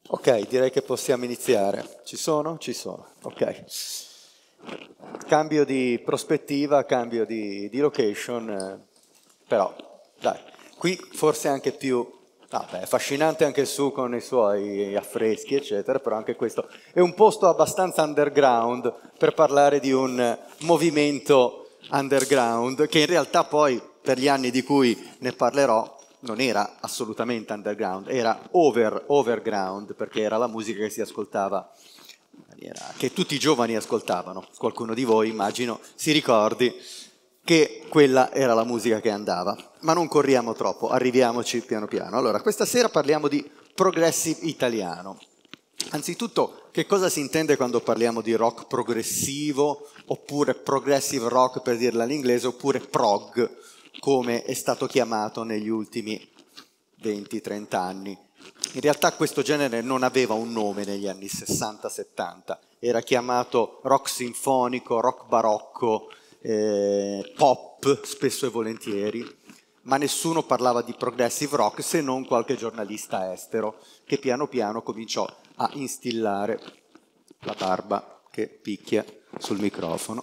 Ok, direi che possiamo iniziare. Ci sono? Ci sono. Ok. Cambio di prospettiva, cambio di location, però dai, qui forse anche più... è affascinante anche su con i suoi affreschi, eccetera, però anche questo è un posto abbastanza underground per parlare di un movimento underground che in realtà poi, per gli anni di cui ne parlerò, non era assolutamente underground, era overground, perché era la musica che si ascoltava, che tutti i giovani ascoltavano. Qualcuno di voi, immagino, si ricordi che quella era la musica che andava. Ma non corriamo troppo, arriviamoci piano piano. Allora, questa sera parliamo di progressive italiano. Anzitutto, che cosa si intende quando parliamo di rock progressivo, oppure progressive rock per dirla all'inglese, oppure prog, come è stato chiamato negli ultimi 20-30 anni. In realtà questo genere non aveva un nome negli anni 60-70, era chiamato rock sinfonico, rock barocco, pop spesso e volentieri, ma nessuno parlava di progressive rock se non qualche giornalista estero che piano piano cominciò a instillare la barba che picchia sul microfono.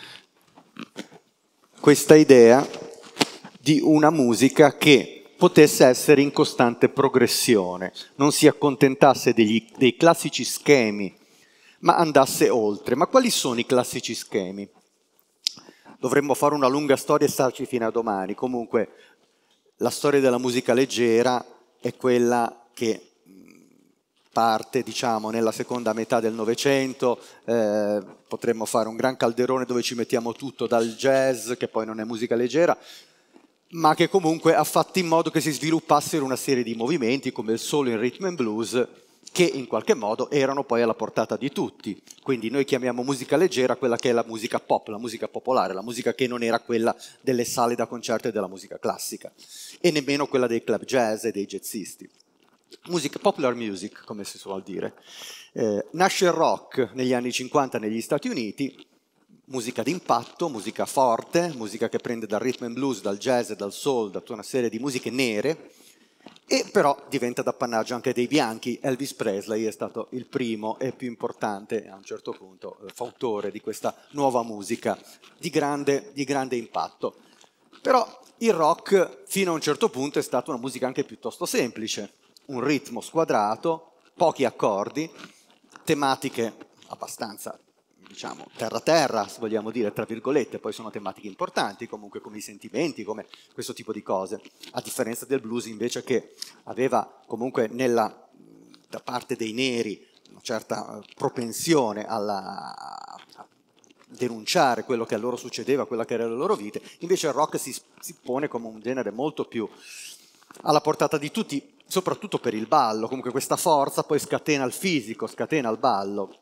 Questa idea di una musica che potesse essere in costante progressione, non si accontentasse dei classici schemi, ma andasse oltre. Ma quali sono i classici schemi? Dovremmo fare una lunga storia e starci fino a domani. Comunque, la storia della musica leggera è quella che parte, diciamo, nella seconda metà del Novecento, potremmo fare un gran calderone dove ci mettiamo tutto, dal jazz, che poi non è musica leggera, ma che comunque ha fatto in modo che si sviluppassero una serie di movimenti come il soul, il rhythm and blues, che in qualche modo erano poi alla portata di tutti. Quindi noi chiamiamo musica leggera quella che è la musica pop, la musica popolare, la musica che non era quella delle sale da concerto e della musica classica, e nemmeno quella dei club jazz e dei jazzisti. Music, popular music, come si suol dire. Nasce il rock negli anni 50 negli Stati Uniti, musica d'impatto, musica forte, musica che prende dal rhythm and blues, dal jazz e dal soul, da tutta una serie di musiche nere, e però diventa d'appannaggio anche dei bianchi. Elvis Presley è stato il primo e più importante, a un certo punto, fautore di questa nuova musica di grande impatto. Però il rock, fino a un certo punto, è stata una musica anche piuttosto semplice, un ritmo squadrato, pochi accordi, tematiche abbastanza, diciamo, terra-terra, se vogliamo dire, tra virgolette, poi sono tematiche importanti, comunque come i sentimenti, come questo tipo di cose, a differenza del blues invece che aveva comunque da parte dei neri una certa propensione a denunciare quello che a loro succedeva, quella che era le loro vite, invece il rock si pone come un genere molto più alla portata di tutti, soprattutto per il ballo. Comunque questa forza poi scatena il fisico, scatena il ballo.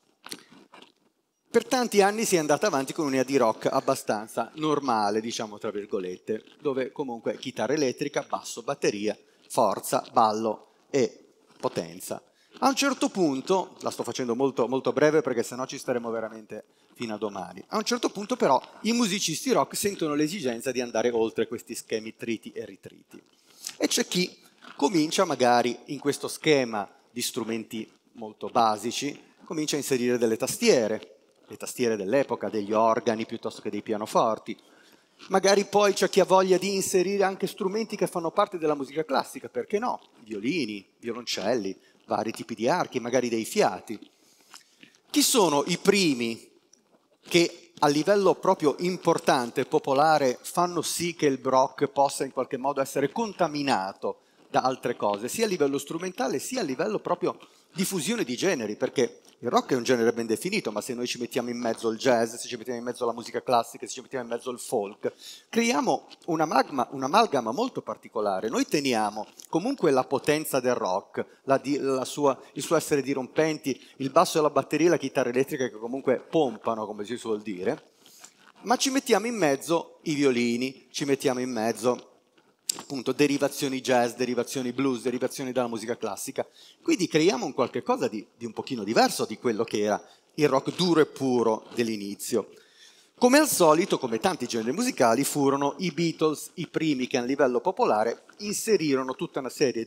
Per tanti anni si è andata avanti con un'idea di rock abbastanza normale, diciamo tra virgolette, dove comunque chitarra elettrica, basso, batteria, forza, ballo e potenza. A un certo punto, la sto facendo molto, molto breve perché sennò ci staremo veramente fino a domani, a un certo punto però i musicisti rock sentono l'esigenza di andare oltre questi schemi triti e ritriti. E c'è chi comincia magari in questo schema di strumenti molto basici, comincia a inserire delle tastiere, le tastiere dell'epoca, degli organi piuttosto che dei pianoforti. Magari poi c'è chi ha voglia di inserire anche strumenti che fanno parte della musica classica, perché no? Violini, violoncelli, vari tipi di archi, magari dei fiati. Chi sono i primi che a livello proprio importante, popolare, fanno sì che il rock possa in qualche modo essere contaminato da altre cose, sia a livello strumentale sia a livello proprio di fusione di generi, perché il rock è un genere ben definito, ma se noi ci mettiamo in mezzo il jazz, se ci mettiamo in mezzo la musica classica, se ci mettiamo in mezzo il folk, creiamo un'amalgama molto particolare. Noi teniamo comunque la potenza del rock, il suo essere dirompenti, il basso e la batteria e la chitarra elettrica che comunque pompano, come si suol dire, ma ci mettiamo in mezzo i violini, ci mettiamo in mezzo appunto derivazioni jazz, derivazioni blues, derivazioni dalla musica classica. Quindi creiamo un qualche cosa di un pochino diverso di quello che era il rock duro e puro dell'inizio. Come al solito, come tanti generi musicali, furono i Beatles i primi che a livello popolare inserirono tutta una serie di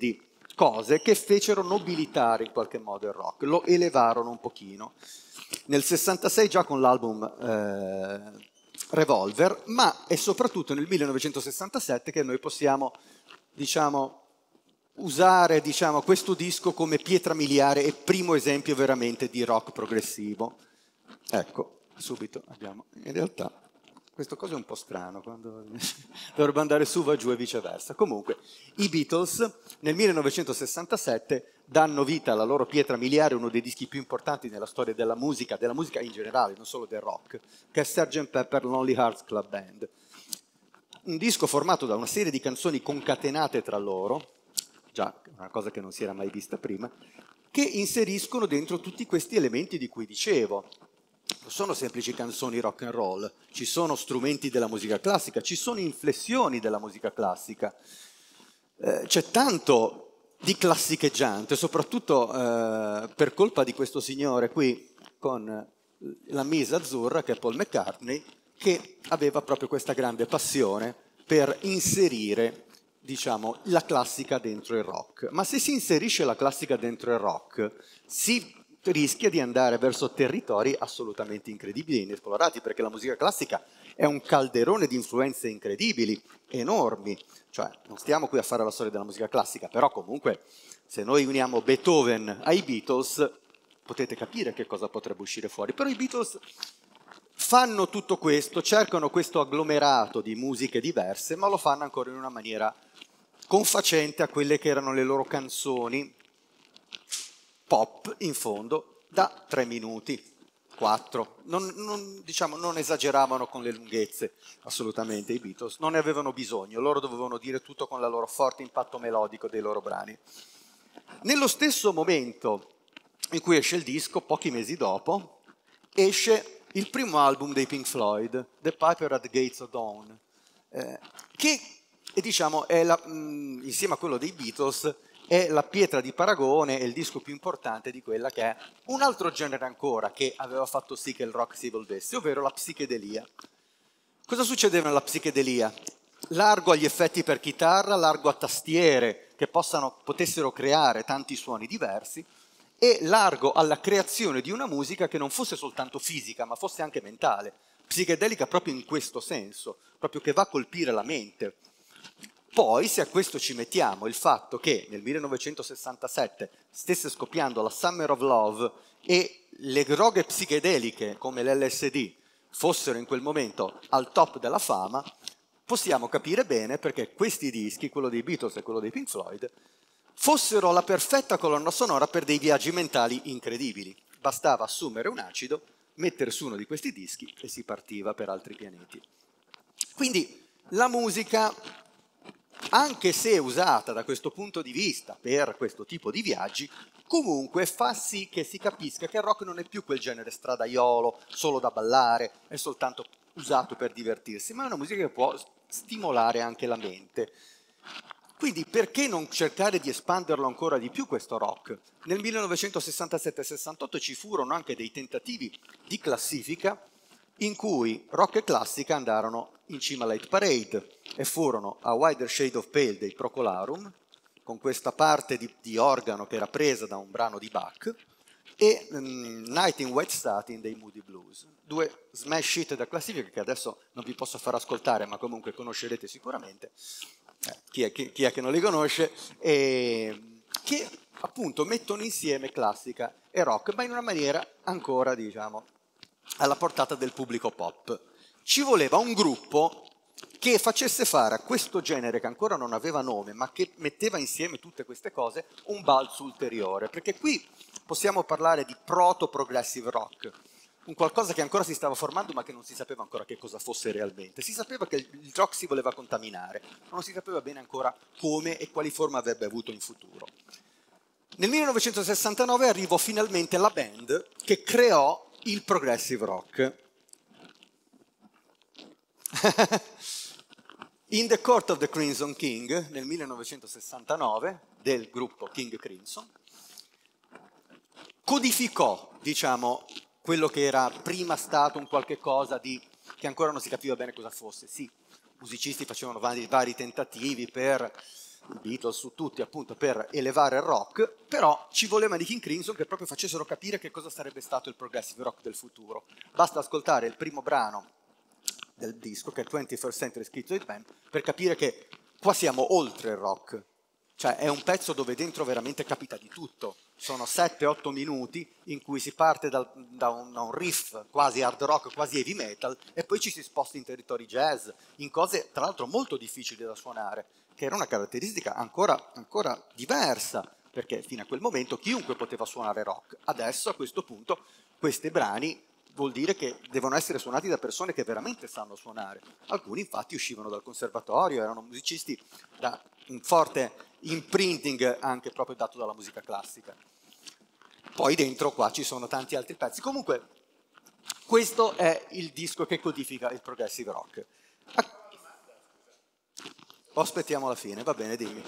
cose che fecero nobilitare in qualche modo il rock, lo elevarono un pochino. Nel 66 già con l'album Revolver, ma è soprattutto nel 1967 che noi possiamo, diciamo, usare, diciamo, questo disco come pietra miliare e primo esempio veramente di rock progressivo. Ecco, subito abbiamo, in realtà, questa cosa è un po' strano, quando dovrebbe andare su, va giù e viceversa. Comunque, i Beatles nel 1967 danno vita alla loro pietra miliare, uno dei dischi più importanti nella storia della musica in generale, non solo del rock, che è Sgt. Pepper Lonely Hearts Club Band. Un disco formato da una serie di canzoni concatenate tra loro, già una cosa che non si era mai vista prima, che inseriscono dentro tutti questi elementi di cui dicevo. Non sono semplici canzoni rock and roll, ci sono strumenti della musica classica, ci sono inflessioni della musica classica, c'è tanto di classicheggiante, soprattutto per colpa di questo signore qui con la Misa Azzurra, che è Paul McCartney, che aveva proprio questa grande passione per inserire, diciamo, la classica dentro il rock. Ma se si inserisce la classica dentro il rock, si rischia di andare verso territori assolutamente incredibili e inesplorati, perché la musica classica è un calderone di influenze incredibili, enormi. Cioè, non stiamo qui a fare la storia della musica classica, però comunque se noi uniamo Beethoven ai Beatles, potete capire che cosa potrebbe uscire fuori. Però i Beatles fanno tutto questo, cercano questo agglomerato di musiche diverse, ma lo fanno ancora in una maniera confacente a quelle che erano le loro canzoni pop, in fondo, da 3 minuti, 4. Diciamo, non esageravano con le lunghezze, assolutamente, i Beatles. Non ne avevano bisogno, loro dovevano dire tutto con il loro forte impatto melodico dei loro brani. Nello stesso momento in cui esce il disco, pochi mesi dopo, esce il primo album dei Pink Floyd, The Piper at the Gates of Dawn, che diciamo, è insieme a quello dei Beatles, è la pietra di paragone, è il disco più importante di quella che è un altro genere ancora che aveva fatto sì che il rock si evolvesse, ovvero la psichedelia. Cosa succedeva nella psichedelia? Largo agli effetti per chitarra, largo a tastiere che potessero creare tanti suoni diversi, e largo alla creazione di una musica che non fosse soltanto fisica, ma fosse anche mentale, psichedelica proprio in questo senso, proprio che va a colpire la mente. Poi, se a questo ci mettiamo il fatto che nel 1967 stesse scoppiando la Summer of Love e le droghe psichedeliche come l'LSD fossero in quel momento al top della fama, possiamo capire bene perché questi dischi, quello dei Beatles e quello dei Pink Floyd, fossero la perfetta colonna sonora per dei viaggi mentali incredibili. Bastava assumere un acido, mettere su uno di questi dischi e si partiva per altri pianeti. Quindi la musica, anche se usata da questo punto di vista per questo tipo di viaggi, comunque fa sì che si capisca che il rock non è più quel genere stradaiolo, solo da ballare, è soltanto usato per divertirsi, ma è una musica che può stimolare anche la mente. Quindi perché non cercare di espanderlo ancora di più questo rock? Nel 1967-68 ci furono anche dei tentativi di classifica in cui rock e classica andarono in cima alla hit parade e furono A Wider Shade of Pale dei Procolarum, con questa parte di organo che era presa da un brano di Bach, e Night in White Satin dei Moody Blues, 2 smash hit da classifica che adesso non vi posso far ascoltare, ma comunque conoscerete sicuramente, chi è che non li conosce, e che appunto mettono insieme classica e rock, ma in una maniera ancora, diciamo, alla portata del pubblico pop. Ci voleva un gruppo che facesse fare a questo genere, che ancora non aveva nome, ma che metteva insieme tutte queste cose, un balzo ulteriore, perché qui possiamo parlare di proto-progressive rock, un qualcosa che ancora si stava formando ma che non si sapeva ancora che cosa fosse realmente. Si sapeva che il rock si voleva contaminare, ma non si sapeva bene ancora come e quali forme avrebbe avuto in futuro. Nel 1969 arrivò finalmente la band che creò il progressive rock. In the Court of the Crimson King, nel 1969, del gruppo King Crimson, codificò, diciamo, quello che era prima stato un qualche cosa che ancora non si capiva bene cosa fosse. Sì, i musicisti facevano vari tentativi per i Beatles, su tutti appunto per elevare il rock, però ci volevano i King Crimson che proprio facessero capire che cosa sarebbe stato il progressive rock del futuro. Basta ascoltare il primo brano del disco, che è 21st Century Schizoid Band, per capire che qua siamo oltre il rock. Cioè è un pezzo dove dentro veramente capita di tutto. Sono 7-8 minuti in cui si parte da un riff quasi hard rock, quasi heavy metal, e poi ci si sposta in territori jazz, in cose tra l'altro molto difficili da suonare, che era una caratteristica ancora diversa, perché fino a quel momento chiunque poteva suonare rock. Adesso a questo punto questi brani vuol dire che devono essere suonati da persone che veramente sanno suonare. Alcuni infatti uscivano dal conservatorio, erano musicisti da un forte imprinting anche proprio dato dalla musica classica. Poi dentro qua ci sono tanti altri pezzi. Comunque questo è il disco che codifica il progressive rock. Aspettiamo la fine, va bene, dimmi.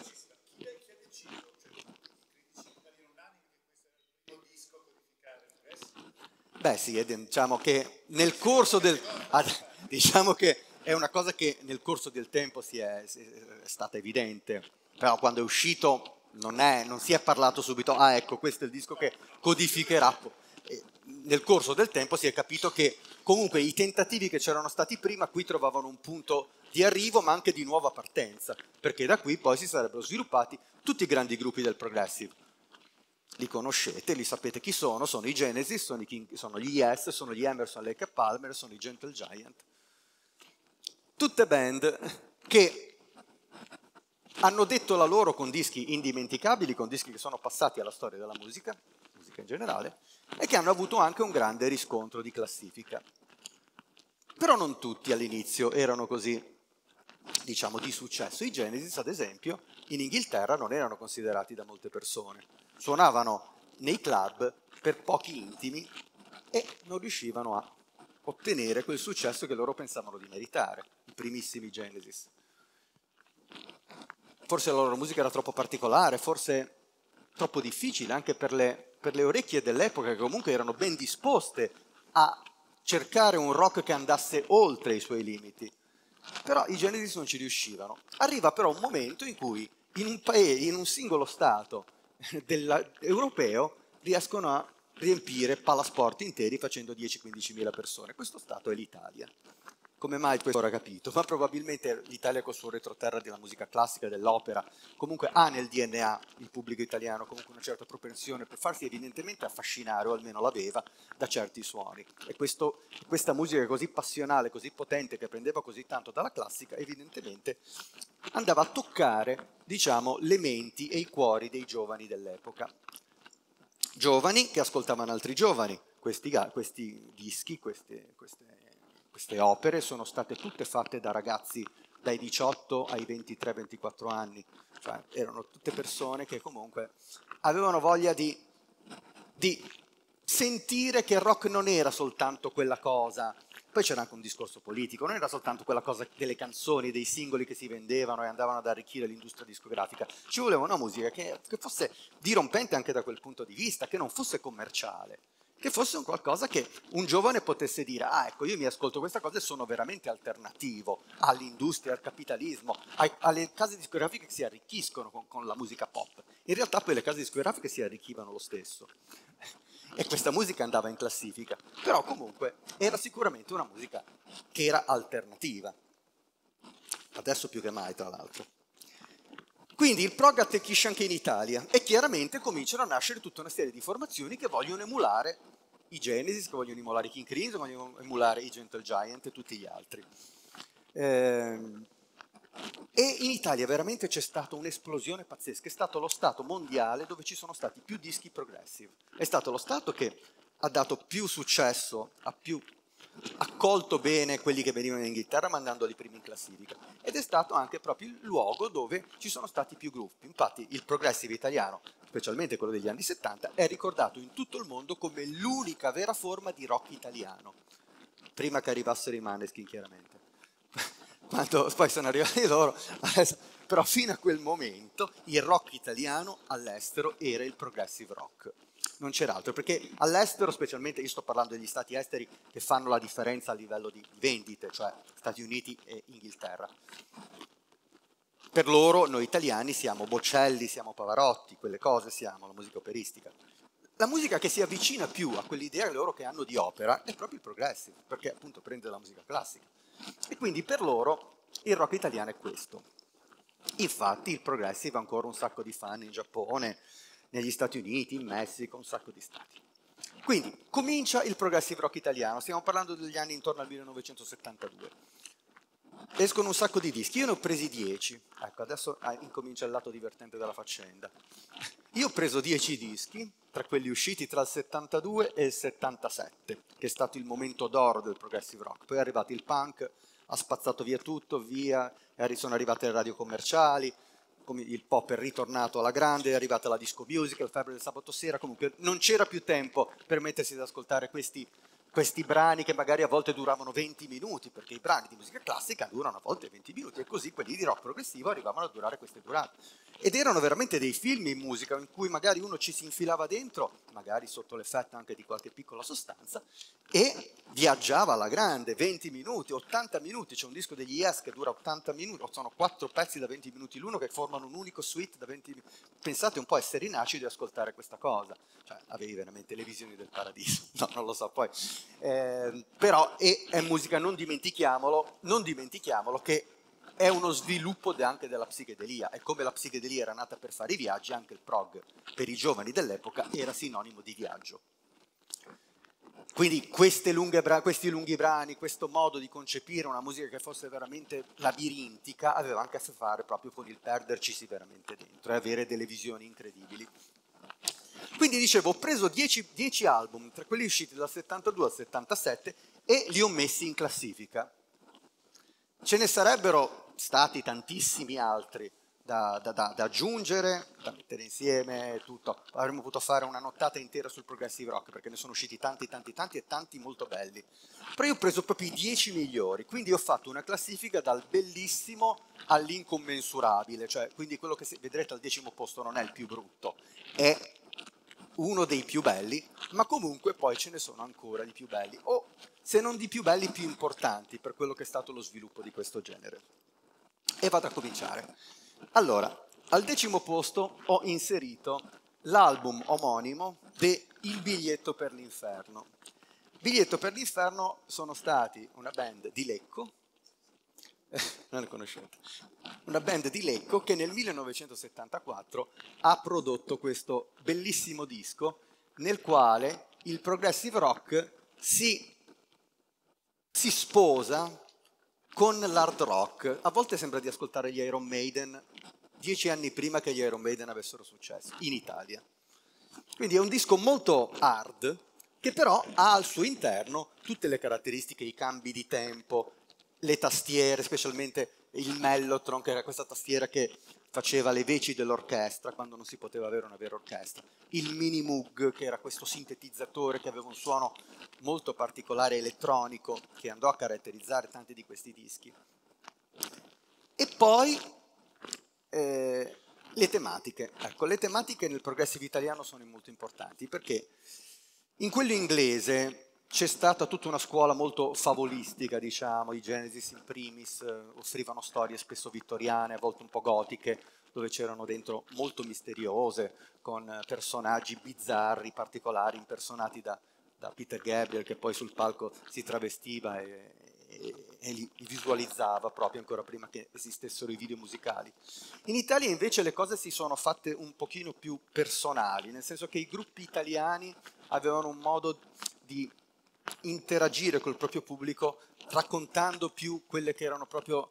Beh sì, diciamo che nel corso del... diciamo che è una cosa che nel corso del tempo è stata evidente, però quando è uscito non si è parlato subito, ah ecco, questo è il disco che codificherà. Nel corso del tempo si è capito che comunque i tentativi che c'erano stati prima qui trovavano un punto di arrivo ma anche di nuova partenza, perché da qui poi si sarebbero sviluppati tutti i grandi gruppi del progressive. Li conoscete, li sapete chi sono i Genesis, sono gli Yes, sono gli Emerson, Lake e Palmer, sono i Gentle Giant. Tutte band che hanno detto la loro con dischi indimenticabili, con dischi che sono passati alla storia della musica in generale, e che hanno avuto anche un grande riscontro di classifica. Però non tutti all'inizio erano così, diciamo, di successo. I Genesis, ad esempio, in Inghilterra non erano considerati da molte persone. Suonavano nei club per pochi intimi e non riuscivano a ottenere quel successo che loro pensavano di meritare, i primissimi Genesis. Forse la loro musica era troppo particolare, forse troppo difficile anche per le orecchie dell'epoca, che comunque erano ben disposte a cercare un rock che andasse oltre i suoi limiti. Però i Genesis non ci riuscivano. Arriva però un momento in cui in un singolo stato europeo riescono a riempire palasport interi facendo 10-15 mila persone. Questo stato è l'Italia. Come mai questo ora capito? Ma probabilmente l'Italia col suo retroterra della musica classica, dell'opera, comunque ha nel DNA il pubblico italiano comunque una certa propensione per farsi evidentemente affascinare, o almeno l'aveva, da certi suoni. E questa musica così passionale, così potente, che prendeva così tanto dalla classica, evidentemente andava a toccare, diciamo, le menti e i cuori dei giovani dell'epoca. Giovani che ascoltavano altri giovani. Questi dischi, queste opere sono state tutte fatte da ragazzi dai 18 ai 23-24 anni, cioè erano tutte persone che comunque avevano voglia di sentire che il rock non era soltanto quella cosa. Poi c'era anche un discorso politico, non era soltanto quella cosa delle canzoni, dei singoli che si vendevano e andavano ad arricchire l'industria discografica. Ci voleva una musica che fosse dirompente anche da quel punto di vista, che non fosse commerciale, che fosse un qualcosa che un giovane potesse dire, ah ecco, io mi ascolto questa cosa e sono veramente alternativo all'industria, al capitalismo, alle case discografiche che si arricchiscono con la musica pop. In realtà poi le case discografiche si arricchivano lo stesso. E questa musica andava in classifica, però comunque era sicuramente una musica che era alternativa, adesso più che mai tra l'altro. Quindi il prog attecchisce anche in Italia e chiaramente cominciano a nascere tutta una serie di formazioni che vogliono emulare i Genesis, che vogliono emulare i King Crimson, che vogliono emulare i Gentle Giant e tutti gli altri. E in Italia veramente c'è stata un'esplosione pazzesca, è stato lo stato mondiale dove ci sono stati più dischi progressive, è stato lo stato che ha dato più successo, ha più accolto bene quelli che venivano in Inghilterra mandandoli primi in classifica, ed è stato anche proprio il luogo dove ci sono stati più gruppi. Infatti il progressive italiano, specialmente quello degli anni 70, è ricordato in tutto il mondo come l'unica vera forma di rock italiano, prima che arrivassero i Maneskin chiaramente. Quando poi sono arrivati loro, però fino a quel momento il rock italiano all'estero era il progressive rock, non c'era altro, perché all'estero, specialmente io sto parlando degli stati esteri che fanno la differenza a livello di vendite, cioè Stati Uniti e Inghilterra, per loro, noi italiani, siamo Bocelli, siamo Pavarotti, quelle cose siamo, la musica operistica. La musica che si avvicina più a quell'idea loro che hanno di opera è proprio il progressive, perché appunto prende la musica classica. E quindi per loro il rock italiano è questo. Infatti il progressive ha ancora un sacco di fan in Giappone, negli Stati Uniti, in Messico, un sacco di stati. Quindi comincia il progressive rock italiano, stiamo parlando degli anni intorno al 1972. Escono un sacco di dischi, io ne ho presi 10, ecco adesso incomincia il lato divertente della faccenda. Io ho preso 10 dischi, tra quelli usciti tra il 72 e il 77, che è stato il momento d'oro del progressive rock, poi è arrivato il punk, ha spazzato via tutto, via, sono arrivate le radio commerciali, il pop è ritornato alla grande, è arrivata la disco music, il febbre del sabato sera, comunque non c'era più tempo per mettersi ad ascoltare questi brani che magari a volte duravano 20 minuti, perché i brani di musica classica durano a volte 20 minuti, e così quelli di rock progressivo arrivavano a durare queste durate. Ed erano veramente dei film in musica in cui magari uno ci si infilava dentro, magari sotto l'effetto anche di qualche piccola sostanza, e viaggiava alla grande, 20 minuti, 80 minuti, c'è un disco degli Yes che dura 80 minuti, sono 4 pezzi da 20 minuti l'uno che formano un unico suite da 20 minuti. Pensate un po' a essere in acido e ascoltare questa cosa, cioè avevi veramente le visioni del paradiso, no, non lo so, poi. Però è musica, non dimentichiamolo che è uno sviluppo anche della psichedelia, e come la psichedelia era nata per fare i viaggi, anche il prog per i giovani dell'epoca era sinonimo di viaggio. Quindi questi lunghi brani, questo modo di concepire una musica che fosse veramente labirintica, aveva anche a che fare proprio con il perdercisi veramente dentro e avere delle visioni incredibili. Quindi dicevo, ho preso 10 album, tra quelli usciti dal 72 al 77, e li ho messi in classifica. Ce ne sarebbero stati tantissimi altri da aggiungere, da mettere insieme, tutto. Avremmo potuto fare una nottata intera sul progressive rock, perché ne sono usciti tanti e tanti molto belli. Però io ho preso proprio i 10 migliori, quindi ho fatto una classifica dal bellissimo all'incommensurabile, cioè quindi quello che vedrete al 10° posto non è il più brutto, è uno dei più belli, ma comunque poi ce ne sono ancora di più belli, o se non di più belli, più importanti per quello che è stato lo sviluppo di questo genere. E vado a cominciare. Allora, al 10° posto ho inserito l'album omonimo de Il biglietto per l'inferno. Biglietto per l'inferno sono stati una band di Lecco, non le conoscete, una band di Lecco che nel 1974 ha prodotto questo bellissimo disco nel quale il progressive rock si sposa con l'hard rock. A volte sembra di ascoltare gli Iron Maiden 10 anni prima che gli Iron Maiden avessero successo in Italia. Quindi è un disco molto hard, che però ha al suo interno tutte le caratteristiche, i cambi di tempo, le tastiere, specialmente il mellotron, che era questa tastiera che faceva le veci dell'orchestra quando non si poteva avere una vera orchestra, il mini Moog, che era questo sintetizzatore che aveva un suono molto particolare elettronico, che andò a caratterizzare tanti di questi dischi. E poi le tematiche. Ecco, le tematiche nel progressive italiano sono molto importanti, perché in quello inglese c'è stata tutta una scuola molto favolistica, diciamo, i Genesis in primis offrivano storie spesso vittoriane, a volte un po' gotiche, dove c'erano dentro molto misteriose, con personaggi bizzarri, particolari, impersonati da Peter Gabriel, che poi sul palco si travestiva e li visualizzava proprio ancora prima che esistessero i video musicali. In Italia invece le cose si sono fatte un pochino più personali, nel senso che i gruppi italiani avevano un modo di interagire col proprio pubblico raccontando più quelle che erano proprio,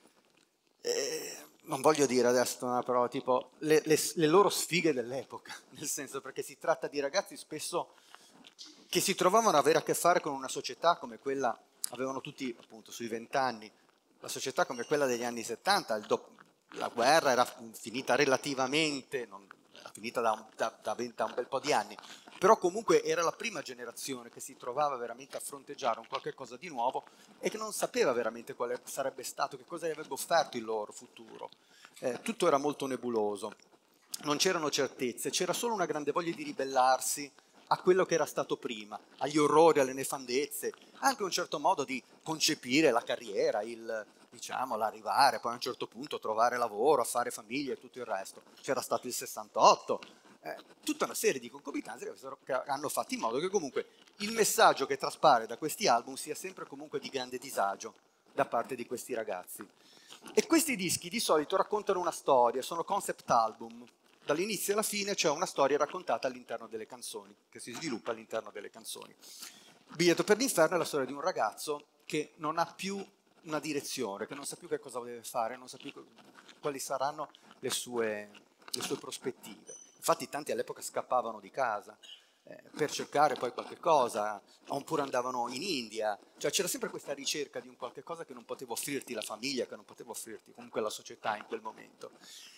non voglio dire adesso, no, però tipo le loro sfighe dell'epoca, nel senso, perché si tratta di ragazzi spesso che si trovavano ad avere a che fare con una società come quella, avevano tutti appunto sui 20 anni, la società come quella degli anni 70, la guerra era finita relativamente, era finita da un bel po' di anni, però comunque era la prima generazione che si trovava veramente a fronteggiare un qualche cosa di nuovo e che non sapeva veramente quale sarebbe stato, che cosa gli avrebbe offerto il loro futuro. Tutto era molto nebuloso, non c'erano certezze, c'era solo una grande voglia di ribellarsi a quello che era stato prima, agli orrori, alle nefandezze, anche un certo modo di concepire la carriera, diciamo, l'arrivare, poi a un certo punto trovare lavoro, fare famiglia e tutto il resto. C'era stato il 68, tutta una serie di concomitanze che hanno fatto in modo che comunque il messaggio che traspare da questi album sia sempre comunque di grande disagio da parte di questi ragazzi. E questi dischi di solito raccontano una storia, sono concept album. Dall'inizio alla fine c'è una storia raccontata all'interno delle canzoni, che si sviluppa all'interno delle canzoni. Biglietto per l'inferno è la storia di un ragazzo che non ha più una direzione, che non sa più che cosa deve fare, non sa più quali saranno le sue prospettive. Infatti tanti all'epoca scappavano di casa per cercare poi qualche cosa, oppure andavano in India, cioè c'era sempre questa ricerca di un qualche cosa che non poteva offrirti la famiglia, che non poteva offrirti comunque la società in quel momento.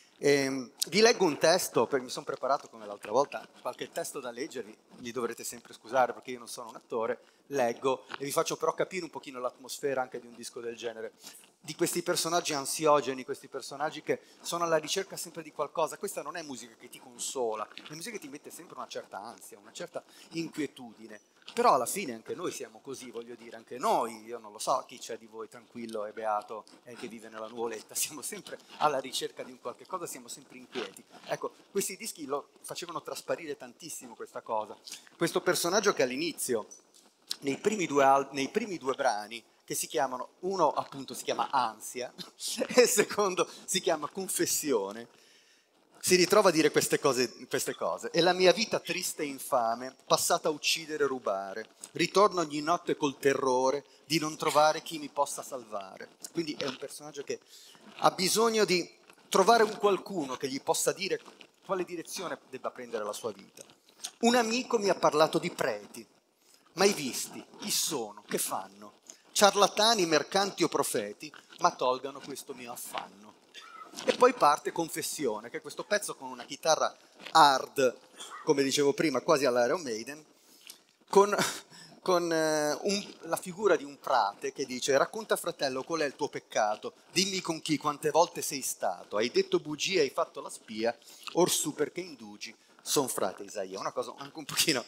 Vi leggo un testo, perché mi sono preparato come l'altra volta, qualche testo da leggervi, mi dovrete sempre scusare perché io non sono un attore, leggo e vi faccio però capire un pochino l'atmosfera anche di un disco del genere, di questi personaggi ansiogeni, questi personaggi che sono alla ricerca sempre di qualcosa. Questa non è musica che ti consola, è musica che ti mette sempre una certa ansia, una certa inquietudine. Però alla fine anche noi siamo così, voglio dire, anche noi, io non lo so chi c'è di voi tranquillo e beato e che vive nella nuvoletta, siamo sempre alla ricerca di un qualche cosa, siamo sempre inquieti. Ecco, questi dischi lo facevano trasparire tantissimo questa cosa. Questo personaggio che all'inizio, nei primi due brani, che si chiamano, uno appunto si chiama Ansia e il secondo si chiama Confessione, si ritrova a dire queste cose. È la mia vita triste e infame, passata a uccidere e rubare. Ritorno ogni notte col terrore di non trovare chi mi possa salvare. Quindi è un personaggio che ha bisogno di trovare un qualcuno che gli possa dire quale direzione debba prendere la sua vita. Un amico mi ha parlato di preti. Mai visti? Chi sono? Che fanno? Ciarlatani, mercanti o profeti, ma tolgano questo mio affanno. E poi parte Confessione, che è questo pezzo con una chitarra hard, come dicevo prima, quasi all'Iron Maiden, con la figura di un frate che dice: racconta fratello qual è il tuo peccato, dimmi con chi, quante volte sei stato, hai detto bugie, hai fatto la spia, orsù perché indugi, son frate Isaia. Una cosa anche un pochino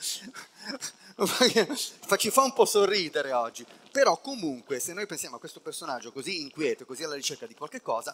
ci fa un po' sorridere oggi, però comunque se noi pensiamo a questo personaggio così inquieto, così alla ricerca di qualche cosa,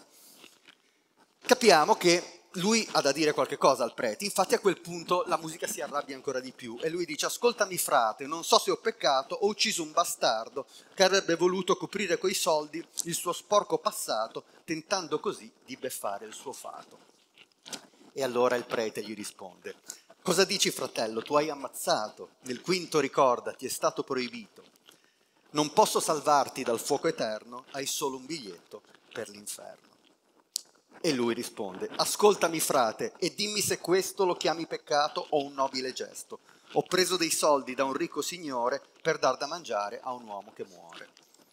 capiamo che lui ha da dire qualche cosa al prete. Infatti a quel punto la musica si arrabbia ancora di più e lui dice: ascoltami frate, non so se ho peccato, ho ucciso un bastardo che avrebbe voluto coprire coi soldi il suo sporco passato, tentando così di beffare il suo fato. E allora il prete gli risponde: cosa dici fratello, tu hai ammazzato, nel quinto ricordati è stato proibito, non posso salvarti dal fuoco eterno, hai solo un biglietto per l'inferno. E lui risponde: ascoltami frate e dimmi se questo lo chiami peccato o un nobile gesto. Ho preso dei soldi da un ricco signore per dar da mangiare a un uomo che muore.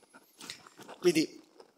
Quindi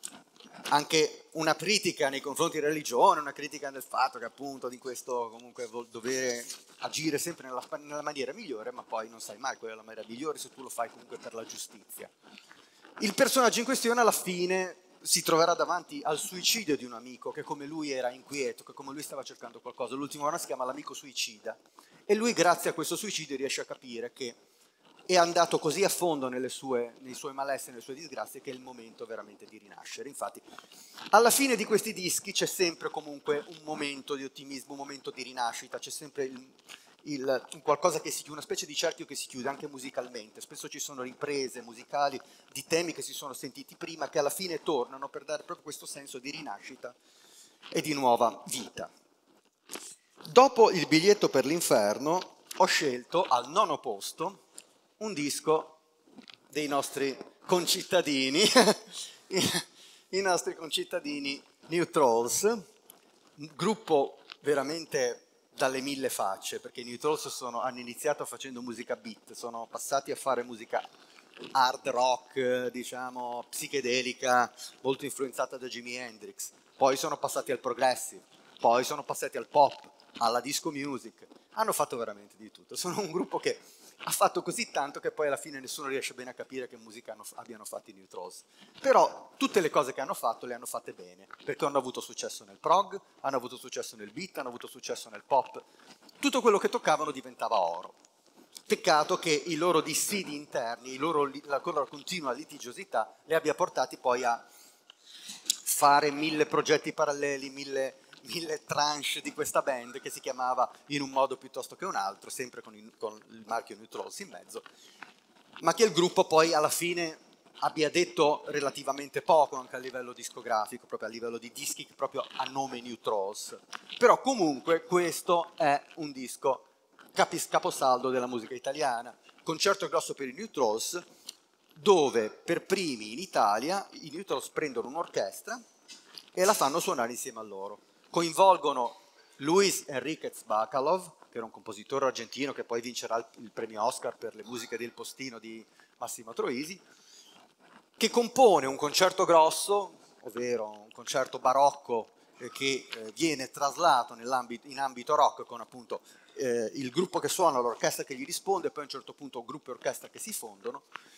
anche una critica nei confronti della religione, una critica del fatto che appunto di questo comunque dovere agire sempre nella maniera migliore, ma poi non sai mai qual è la maniera migliore se tu lo fai comunque per la giustizia. Il personaggio in questione alla fine si troverà davanti al suicidio di un amico che come lui era inquieto, che come lui stava cercando qualcosa. L'ultimo brano si chiama L'amico suicida e lui grazie a questo suicidio riesce a capire che è andato così a fondo nei suoi malesseri, nelle sue disgrazie, che è il momento veramente di rinascere. Infatti alla fine di questi dischi c'è sempre comunque un momento di ottimismo, un momento di rinascita, c'è sempre qualcosa che si chiude, una specie di cerchio che si chiude anche musicalmente. Spesso ci sono riprese musicali di temi che si sono sentiti prima che alla fine tornano per dare proprio questo senso di rinascita e di nuova vita. Dopo Il biglietto per l'inferno ho scelto al 9° posto un disco dei nostri concittadini, i nostri concittadini New Trolls, un gruppo veramente dalle 1000 facce, perché i New Trolls hanno iniziato facendo musica beat, sono passati a fare musica hard rock, diciamo, psichedelica, molto influenzata da Jimi Hendrix, poi sono passati al progressive, poi sono passati al pop, alla disco music, hanno fatto veramente di tutto, sono un gruppo che ha fatto così tanto che poi alla fine nessuno riesce bene a capire che musica abbiano fatto i New Trolls. Però tutte le cose che hanno fatto le hanno fatte bene, perché hanno avuto successo nel prog, hanno avuto successo nel beat, hanno avuto successo nel pop. Tutto quello che toccavano diventava oro. Peccato che i loro dissidi interni, la loro continua litigiosità li abbia portati poi a fare 1000 progetti paralleli, 1000 tranche di questa band che si chiamava in un modo piuttosto che un altro, sempre con il marchio New Trolls in mezzo, ma che il gruppo poi alla fine abbia detto relativamente poco anche a livello discografico, proprio a livello di dischi proprio a nome New Trolls. Però comunque questo è un disco caposaldo della musica italiana, concerto grosso per i New Trolls, dove per primi in Italia i New Trolls prendono un'orchestra e la fanno suonare insieme a loro. Coinvolgono Luis Enriquez Bacalov, che era un compositore argentino che poi vincerà il premio Oscar per le musiche del Postino di Massimo Troisi, che compone un concerto grosso, ovvero un concerto barocco che viene traslato in ambito rock con appunto il gruppo che suona, l'orchestra che gli risponde, e poi a un certo punto gruppo e orchestra che si fondono,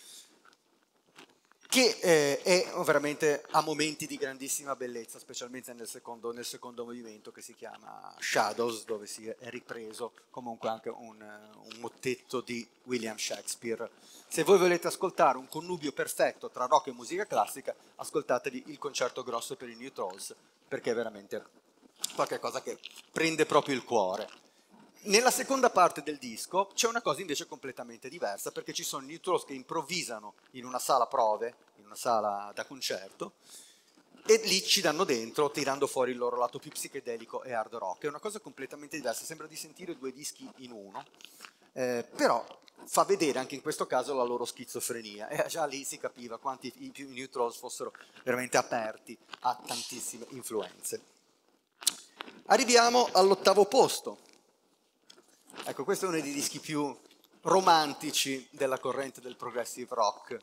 che è veramente a momenti di grandissima bellezza, specialmente nel secondo movimento che si chiama Shadows, dove si è ripreso comunque anche un mottetto di William Shakespeare. Se voi volete ascoltare un connubio perfetto tra rock e musica classica, ascoltatevi il concerto grosso per i New Trolls, perché è veramente qualcosa che prende proprio il cuore. Nella seconda parte del disco c'è una cosa invece completamente diversa, perché ci sono i New Trolls che improvvisano in una sala prove, in una sala da concerto, e lì ci danno dentro, tirando fuori il loro lato più psichedelico e hard rock. È una cosa completamente diversa, sembra di sentire due dischi in uno, però fa vedere anche in questo caso la loro schizofrenia, e già lì si capiva quanti i New Trolls fossero veramente aperti a tantissime influenze. Arriviamo all'8° posto. Ecco, questo è uno dei dischi più romantici della corrente del progressive rock.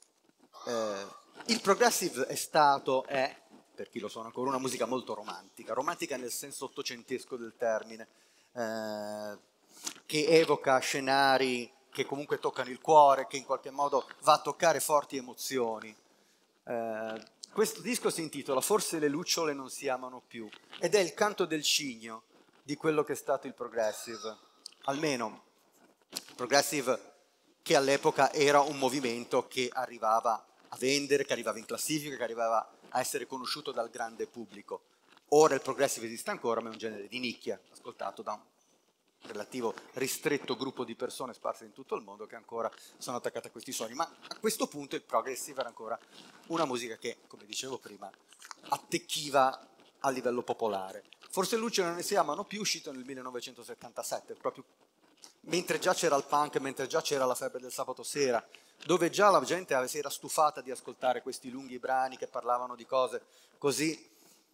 Il progressive è, per chi lo suona ancora, una musica molto romantica nel senso ottocentesco del termine, che evoca scenari che comunque toccano il cuore, che in qualche modo va a toccare forti emozioni. Questo disco si intitola Forse le lucciole non si amano più, ed è il canto del cigno di quello che è stato il progressive, almeno progressive che all'epoca era un movimento che arrivava a vendere, che arrivava in classifica, che arrivava a essere conosciuto dal grande pubblico. Ora il progressive esiste ancora, ma è un genere di nicchia, ascoltato da un relativo ristretto gruppo di persone sparse in tutto il mondo che ancora sono attaccate a questi suoni, ma a questo punto il progressive era ancora una musica che, come dicevo prima, attecchiva a livello popolare. Forse Luce non ne si amano più, uscito nel 1977, proprio mentre già c'era il punk, mentre già c'era la febbre del sabato sera, dove già la gente si era stufata di ascoltare questi lunghi brani che parlavano di cose così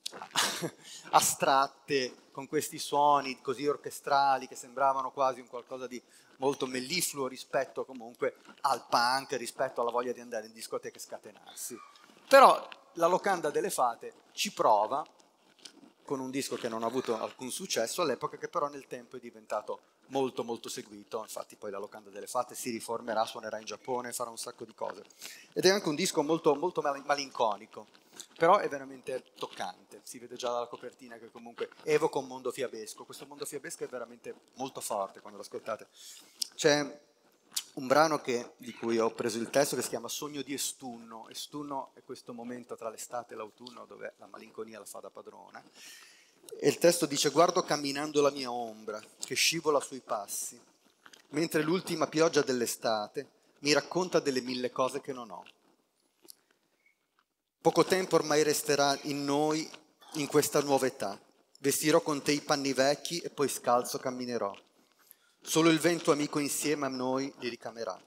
astratte, con questi suoni così orchestrali che sembravano quasi un qualcosa di molto mellifluo rispetto comunque al punk, rispetto alla voglia di andare in discoteca e scatenarsi. Però la Locanda delle Fate ci prova con un disco che non ha avuto alcun successo all'epoca, che però nel tempo è diventato molto molto seguito. Infatti poi la Locanda delle Fate si riformerà, suonerà in Giappone, farà un sacco di cose, ed è anche un disco molto, molto malinconico, però è veramente toccante. Si vede già dalla copertina che comunque evoca un mondo fiabesco. Questo mondo fiabesco è veramente molto forte quando lo ascoltate. C'è un brano di cui ho preso il testo, che si chiama Sogno di Estunno. Estunno è questo momento tra l'estate e l'autunno dove la malinconia la fa da padrona. E il testo dice: guardo camminando la mia ombra che scivola sui passi, mentre l'ultima pioggia dell'estate mi racconta delle 1000 cose che non ho. Poco tempo ormai resterà in noi in questa nuova età. Vestirò con te i panni vecchi e poi scalzo camminerò. Solo il vento amico insieme a noi li ricamerà.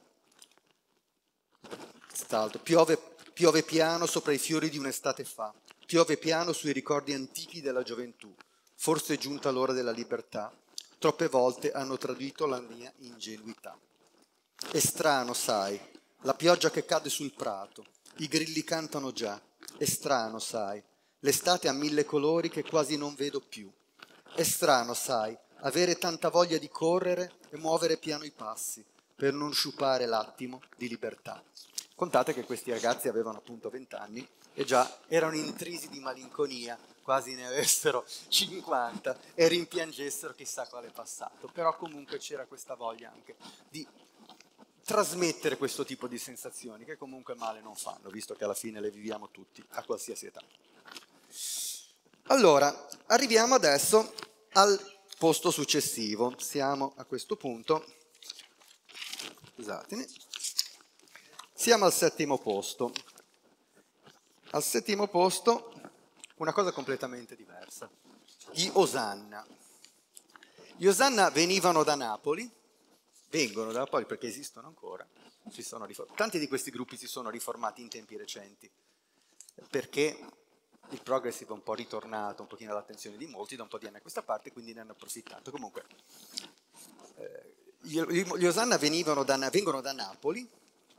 Piove piano sopra i fiori di un'estate fa. Piove piano sui ricordi antichi della gioventù. Forse è giunta l'ora della libertà. Troppe volte hanno tradito la mia ingenuità. È strano, sai, la pioggia che cade sul prato. I grilli cantano già. È strano, sai, l'estate ha 1000 colori che quasi non vedo più. È strano, sai, avere tanta voglia di correre e muovere piano i passi per non sciupare l'attimo di libertà. Contate che questi ragazzi avevano appunto 20 anni e già erano intrisi di malinconia, quasi ne avessero 50 e rimpiangessero chissà quale passato, però comunque c'era questa voglia anche di trasmettere questo tipo di sensazioni che comunque male non fanno, visto che alla fine le viviamo tutti a qualsiasi età. Allora, arriviamo adesso al posto successivo, siamo a questo punto, scusatemi, siamo al settimo posto. Al settimo posto una cosa completamente diversa, gli Osanna. Gli Osanna venivano da Napoli, vengono da Napoli perché esistono ancora, tanti di questi gruppi si sono riformati in tempi recenti, perché il progressive è un po' ritornato un pochino all'attenzione di molti da un po' di anni a questa parte, quindi ne hanno approfittato. Comunque, gli Osanna vengono da Napoli,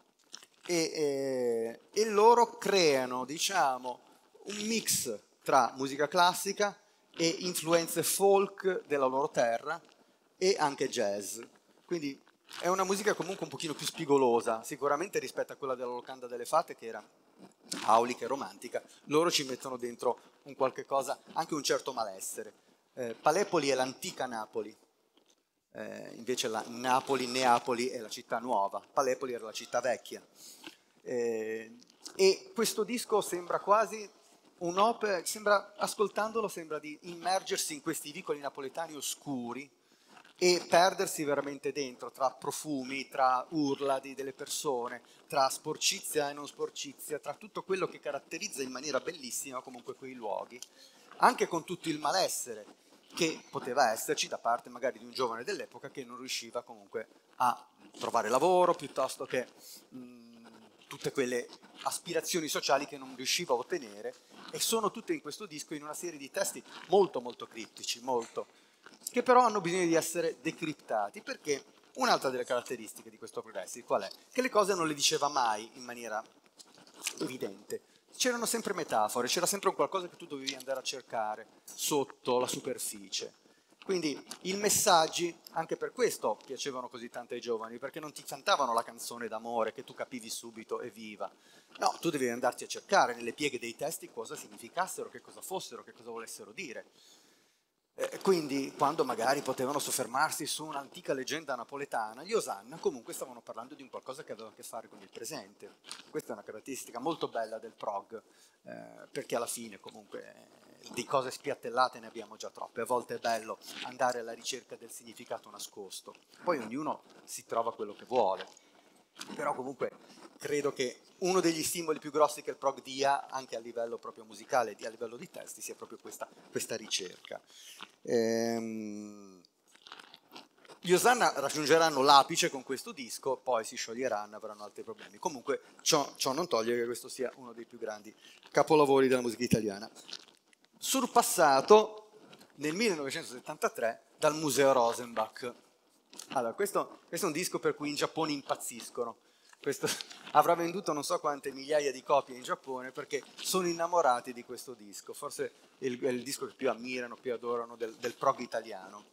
e loro creano, diciamo, un mix tra musica classica e influenze folk della loro terra e anche jazz. Quindi è una musica comunque un pochino più spigolosa, sicuramente rispetto a quella della Locanda delle Fate, che era aulica e romantica. Loro ci mettono dentro un qualche cosa, anche un certo malessere. Palepoli è l'antica Napoli, invece Neapoli è la città nuova, Palepoli era la città vecchia. E questo disco sembra quasi un'opera, ascoltandolo sembra di immergersi in questi vicoli napoletani oscuri e perdersi veramente dentro, tra profumi, tra urla delle persone, tra sporcizia e non sporcizia, tra tutto quello che caratterizza in maniera bellissima comunque quei luoghi, anche con tutto il malessere che poteva esserci da parte magari di un giovane dell'epoca che non riusciva comunque a trovare lavoro, piuttosto che tutte quelle aspirazioni sociali che non riusciva a ottenere, e sono tutte in questo disco in una serie di testi molto molto criptici, che però hanno bisogno di essere decriptati, perché un'altra delle caratteristiche di questo progressive qual è? Che le cose non le diceva mai in maniera evidente. C'erano sempre metafore, c'era sempre un qualcosa che tu dovevi andare a cercare sotto la superficie. Quindi i messaggi, anche per questo piacevano così tanto ai giovani, perché non ti cantavano la canzone d'amore che tu capivi subito e viva. No, tu devi andarti a cercare nelle pieghe dei testi cosa significassero, che cosa fossero, che cosa volessero dire. Quindi, quando magari potevano soffermarsi su un'antica leggenda napoletana, gli Osanna comunque stavano parlando di un qualcosa che aveva a che fare con il presente. Questa è una caratteristica molto bella del prog, perché alla fine comunque di cose spiattellate ne abbiamo già troppe. A volte è bello andare alla ricerca del significato nascosto. Poi ognuno si trova quello che vuole. Però comunque credo che uno degli stimoli più grossi che il prog dia, anche a livello proprio musicale, a livello di testi, sia proprio questa ricerca. Gli Osanna raggiungeranno l'apice con questo disco, poi si scioglieranno, avranno altri problemi. Comunque ciò non toglie che questo sia uno dei più grandi capolavori della musica italiana. Surpassato nel 1973 dal Museo Rosenbach. Allora, questo è un disco per cui in Giappone impazziscono. Questo avrà venduto non so quante migliaia di copie in Giappone perché sono innamorati di questo disco. Forse è il disco che più ammirano, più adorano del prog italiano.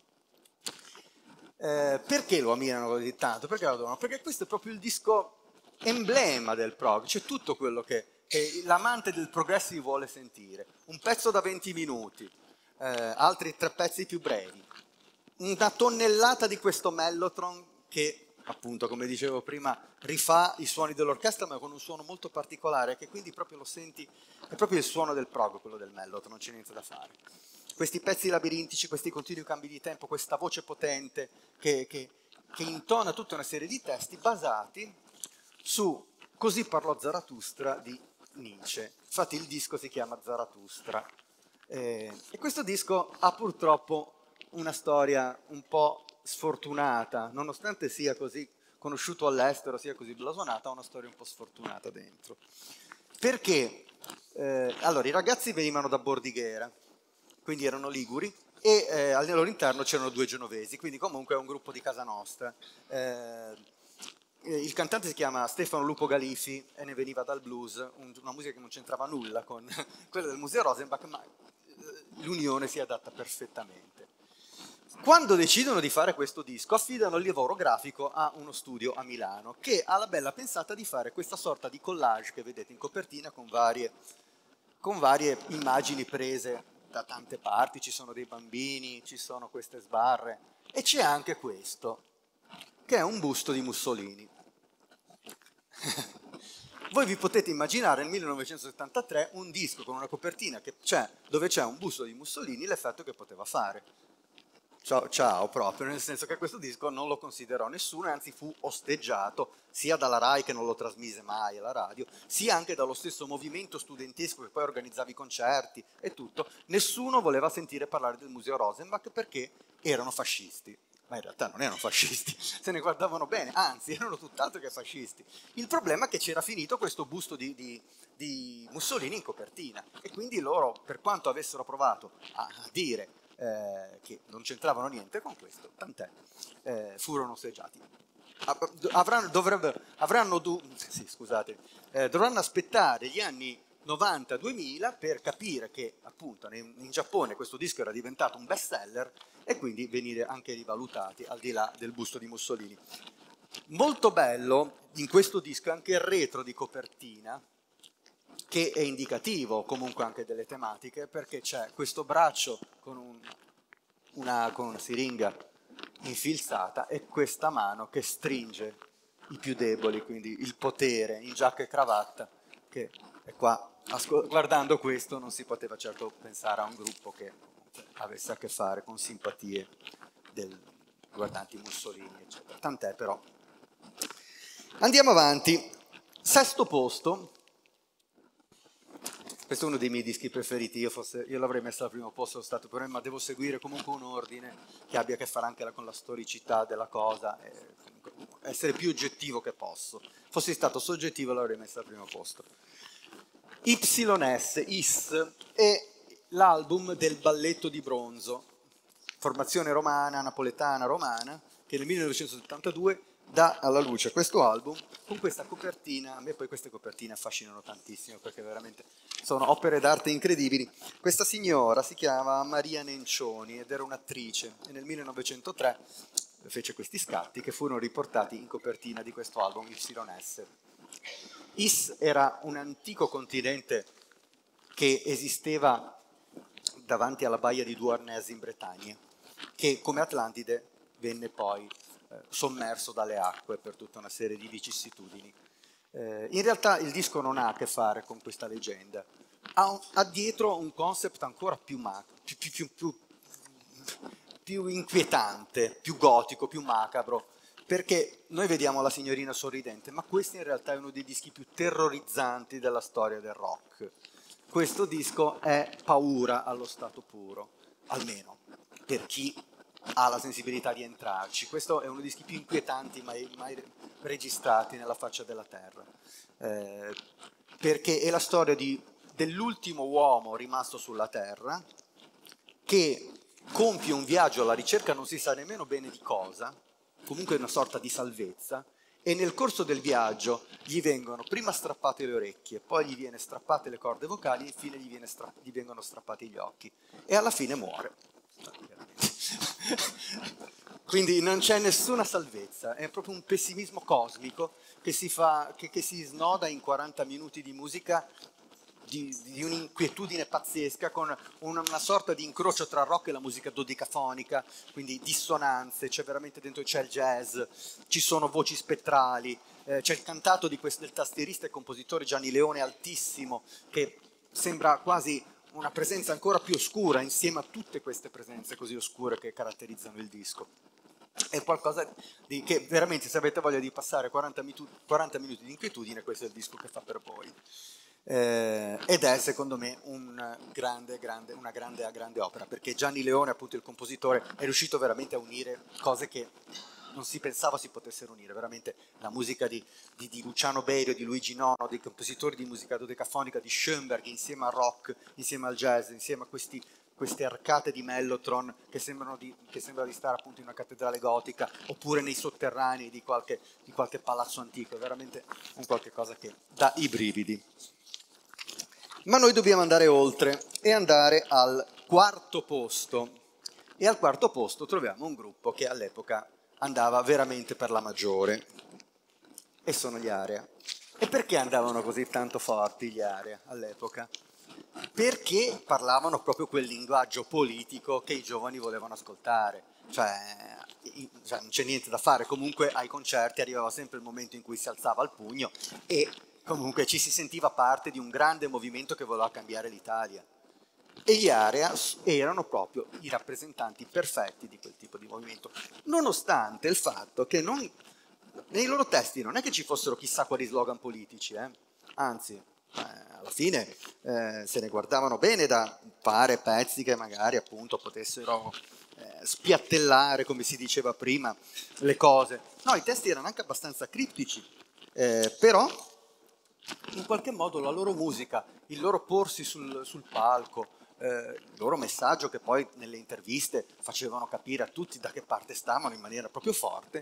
Perché lo ammirano così tanto? Perché lo adorano? Perché questo è proprio il disco emblema del prog. C'è tutto quello che l'amante del progressive vuole sentire. Un pezzo da 20 minuti, altri 3 pezzi più brevi. Una tonnellata di questo mellotron che, appunto, come dicevo prima, rifà i suoni dell'orchestra ma con un suono molto particolare, che quindi proprio lo senti, è proprio il suono del prog, quello del mellotron, non c'è niente da fare. Questi pezzi labirintici, questi continui cambi di tempo, questa voce potente che intona tutta una serie di testi basati su Così parlò Zarathustra di Nietzsche. Infatti il disco si chiama Zarathustra. E questo disco ha purtroppo una storia un po' sfortunata, nonostante sia così conosciuto all'estero, sia così blasonata, ha una storia un po' sfortunata dentro. Perché? Allora, i ragazzi venivano da Bordighera, quindi erano liguri, e al loro interno c'erano 2 genovesi, quindi comunque è un gruppo di casa nostra. Il cantante si chiama Stefano Lupo Galifi e ne veniva dal blues, una musica che non c'entrava nulla con quella del Museo Rosenbach, ma l'unione si adatta perfettamente. Quando decidono di fare questo disco, affidano il lavoro grafico a uno studio a Milano che ha la bella pensata di fare questa sorta di collage che vedete in copertina con varie con varie immagini prese da tante parti, ci sono dei bambini, ci sono queste sbarre, e c'è anche questo, che è un busto di Mussolini. Voi vi potete immaginare nel 1973 un disco con una copertina dove c'è un busto di Mussolini, l'effetto che poteva fare. Ciao proprio, nel senso che questo disco non lo considerò nessuno, anzi fu osteggiato sia dalla RAI, che non lo trasmise mai alla radio, sia anche dallo stesso movimento studentesco che poi organizzava i concerti e tutto. Nessuno voleva sentire parlare del Museo Rosenbach perché erano fascisti. Ma in realtà non erano fascisti, se ne guardavano bene, anzi erano tutt'altro che fascisti. Il problema è che c'era finito questo busto di Mussolini in copertina, e quindi loro, per quanto avessero provato a dire che non c'entravano niente con questo, tant'è, furono osteggiati. Dovranno aspettare gli anni 90-2000 per capire che appunto in Giappone questo disco era diventato un best seller e quindi venire anche rivalutati al di là del busto di Mussolini. Molto bello in questo disco è anche il retro di copertina, che è indicativo comunque anche delle tematiche, perché c'è questo braccio con una siringa infilzata e questa mano che stringe i più deboli, quindi il potere in giacca e cravatta, che è qua. Guardando questo non si poteva certo pensare a un gruppo che avesse a che fare con simpatie riguardanti Mussolini, eccetera. Tant'è però. Andiamo avanti. Sesto posto. Questo è uno dei miei dischi preferiti, io l'avrei messo al primo posto, stato per me, ma devo seguire comunque un ordine che abbia a che fare anche con la storicità della cosa, e essere più oggettivo che posso. Fossi stato soggettivo l'avrei messo al primo posto. YS è l'album del Balletto di Bronzo, formazione romana, napoletana romana, che nel 1972 dà alla luce questo album con questa copertina. A me poi queste copertine affascinano tantissimo perché veramente sono opere d'arte incredibili. Questa signora si chiama Maria Nencioni ed era un'attrice e nel 1903 fece questi scatti che furono riportati in copertina di questo album YS. Is era un antico continente che esisteva davanti alla baia di Douarnenez in Bretagna, che come Atlantide venne poi sommerso dalle acque per tutta una serie di vicissitudini. In realtà il disco non ha a che fare con questa leggenda, ha dietro un concept ancora più inquietante, più gotico, più macabro, perché noi vediamo la signorina sorridente, ma questo in realtà è uno dei dischi più terrorizzanti della storia del rock. Questo disco è paura allo stato puro, almeno per chi ha la sensibilità di entrarci. Questo è uno dei dischi più inquietanti mai registrati nella faccia della terra, perché è la storia dell'ultimo uomo rimasto sulla terra che compie un viaggio alla ricerca non si sa nemmeno bene di cosa, comunque una sorta di salvezza, e nel corso del viaggio gli vengono prima strappate le orecchie, poi gli viene strappate le corde vocali e infine gli vengono strappati gli occhi e alla fine muore. Quindi non c'è nessuna salvezza, è proprio un pessimismo cosmico che si snoda in 40 minuti di musica di un'inquietudine pazzesca, con una sorta di incrocio tra rock e la musica dodecafonica, quindi dissonanze, c'è veramente dentro, c'è il jazz, ci sono voci spettrali, c'è il cantato del tastierista e compositore Gianni Leone altissimo, che sembra quasi una presenza ancora più oscura insieme a tutte queste presenze così oscure che caratterizzano il disco. È qualcosa che veramente, se avete voglia di passare 40 minuti di inquietudine, questo è il disco che fa per voi. Ed è secondo me una grande opera, perché Gianni Leone, appunto il compositore, è riuscito veramente a unire cose che non si pensava si potessero unire, veramente la musica di Luciano Berio, di Luigi Nono, dei compositori di musica dodecafonica di Schoenberg, insieme al rock, insieme al jazz, insieme a queste arcate di Mellotron che sembra di stare appunto in una cattedrale gotica oppure nei sotterranei di qualche palazzo antico, è veramente un qualche cosa che dà i brividi. Ma noi dobbiamo andare oltre e andare al quarto posto, e al quarto posto troviamo un gruppo che all'epoca andava veramente per la maggiore, e sono gli Area. E perché andavano così tanto forti gli Area all'epoca? perché parlavano proprio quel linguaggio politico che i giovani volevano ascoltare. Cioè non c'è niente da fare, comunque ai concerti arrivava sempre il momento in cui si alzava il pugno e comunque ci si sentiva parte di un grande movimento che voleva cambiare l'Italia. E gli Area erano proprio i rappresentanti perfetti di quel tipo di movimento, nonostante il fatto che nei loro testi non è che ci fossero chissà quali slogan politici, anzi, alla fine se ne guardavano bene da fare pezzi che magari appunto potessero spiattellare, come si diceva prima, le cose. No, i testi erano anche abbastanza criptici, però in qualche modo la loro musica, il loro porsi sul palco, il loro messaggio che poi nelle interviste facevano capire a tutti da che parte stavano in maniera proprio forte,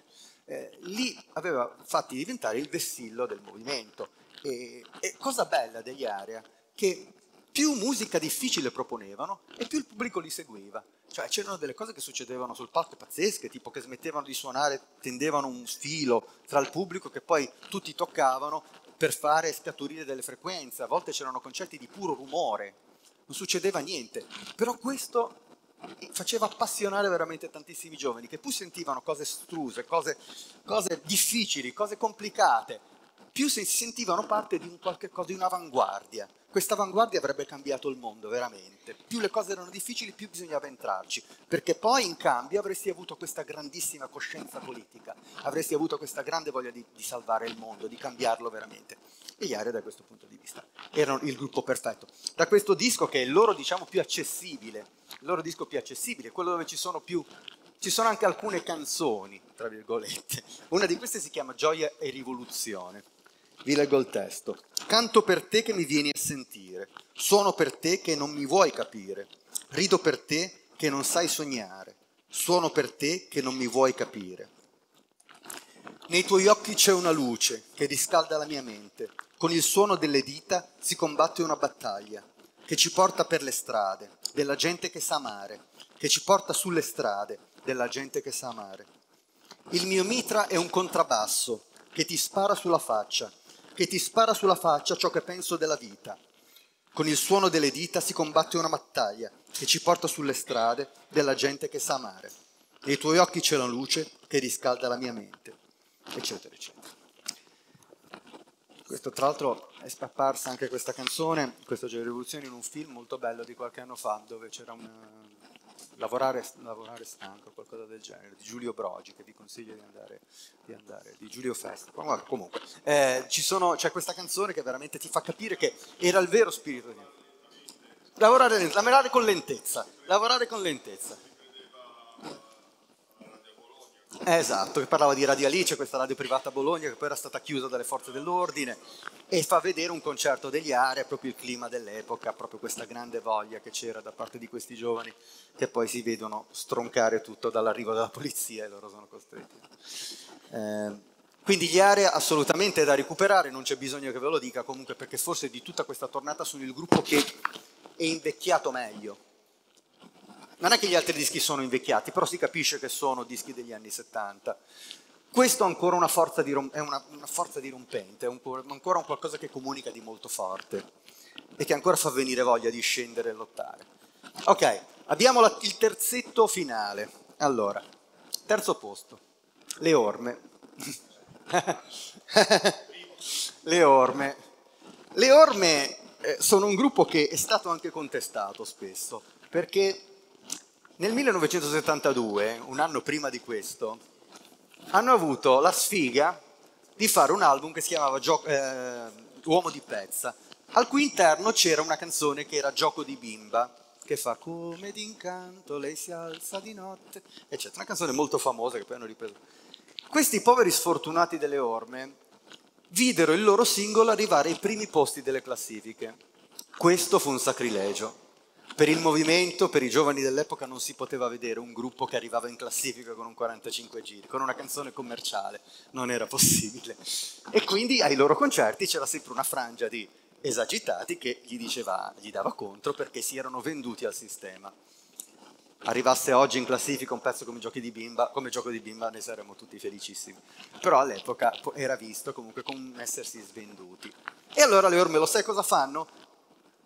li aveva fatti diventare il vessillo del movimento. E cosa bella degli Area, che più musica difficile proponevano e più il pubblico li seguiva. Cioè c'erano delle cose che succedevano sul palco pazzesche, tipo che smettevano di suonare, tendevano un filo tra il pubblico che poi tutti toccavano per fare scaturire delle frequenze, a volte c'erano concerti di puro rumore, non succedeva niente, però questo faceva appassionare veramente tantissimi giovani che più sentivano cose struse, cose difficili, cose complicate, più si sentivano parte di un qualche cosa, di un'avanguardia. Questa avanguardia avrebbe cambiato il mondo, veramente. Più le cose erano difficili, più bisognava entrarci, perché poi in cambio avresti avuto questa grandissima coscienza politica, avresti avuto questa grande voglia di salvare il mondo, di cambiarlo veramente. E gli Area da questo punto di vista erano il gruppo perfetto. Da questo disco che è il loro, diciamo, più accessibile, il loro disco più accessibile, quello dove ci sono anche alcune canzoni, tra virgolette. Una di queste si chiama Gioia e Rivoluzione. Vi leggo il testo. Canto per te che mi vieni a sentire, suono per te che non mi vuoi capire, rido per te che non sai sognare, suono per te che non mi vuoi capire. Nei tuoi occhi c'è una luce che riscalda la mia mente, con il suono delle dita si combatte una battaglia che ci porta per le strade della gente che sa amare, che ci porta sulle strade della gente che sa amare. Il mio mitra è un contrabbasso che ti spara sulla faccia ciò che penso della vita. Con il suono delle dita si combatte una battaglia che ci porta sulle strade della gente che sa amare. Nei tuoi occhi c'è la luce che riscalda la mia mente, eccetera, eccetera. Questo, tra l'altro, è apparsa anche questa canzone, questa Rivoluzione, in un film molto bello di qualche anno fa, dove c'era un lavorare stanco, qualcosa del genere, di Giulio Brogi, che vi consiglio di andare, di Giulio Festa. Comunque, c'è questa canzone che veramente ti fa capire che era il vero spirito di lavorare con lentezza. Esatto, che parlava di Radio Alice, questa radio privata a Bologna, che poi era stata chiusa dalle forze dell'ordine, e fa vedere un concerto degli Area, proprio il clima dell'epoca, proprio questa grande voglia che c'era da parte di questi giovani, che poi si vedono stroncare tutto dall'arrivo della polizia e loro sono costretti. Quindi gli Area assolutamente da recuperare, non c'è bisogno che ve lo dica, comunque, perché forse di tutta questa tornata sono il gruppo che è invecchiato meglio. Non è che gli altri dischi sono invecchiati, però si capisce che sono dischi degli anni 70. Questo è ancora una forza è una forza dirompente, è ancora un qualcosa che comunica di molto forte e che ancora fa venire voglia di scendere e lottare. Ok, abbiamo il terzetto finale. Allora, terzo posto, Le Orme. Le Orme. Le Orme sono un gruppo che è stato anche contestato spesso, perché nel 1972, un anno prima di questo, hanno avuto la sfiga di fare un album che si chiamava Uomo di Pezza, al cui interno c'era una canzone che era Gioco di bimba, che fa come d'incanto lei si alza di notte, eccetera. Una canzone molto famosa che poi hanno ripreso. Questi poveri sfortunati delle Orme videro il loro singolo arrivare ai primi posti delle classifiche. Questo fu un sacrilegio. Per il movimento, per i giovani dell'epoca non si poteva vedere un gruppo che arrivava in classifica con un 45 giri, con una canzone commerciale, non era possibile. E quindi ai loro concerti c'era sempre una frangia di esagitati che gli dava contro perché si erano venduti al sistema. Arrivasse oggi in classifica un pezzo come Gioco di bimba ne saremmo tutti felicissimi. Però all'epoca era visto comunque come essersi svenduti. E allora le Orme, lo sai cosa fanno?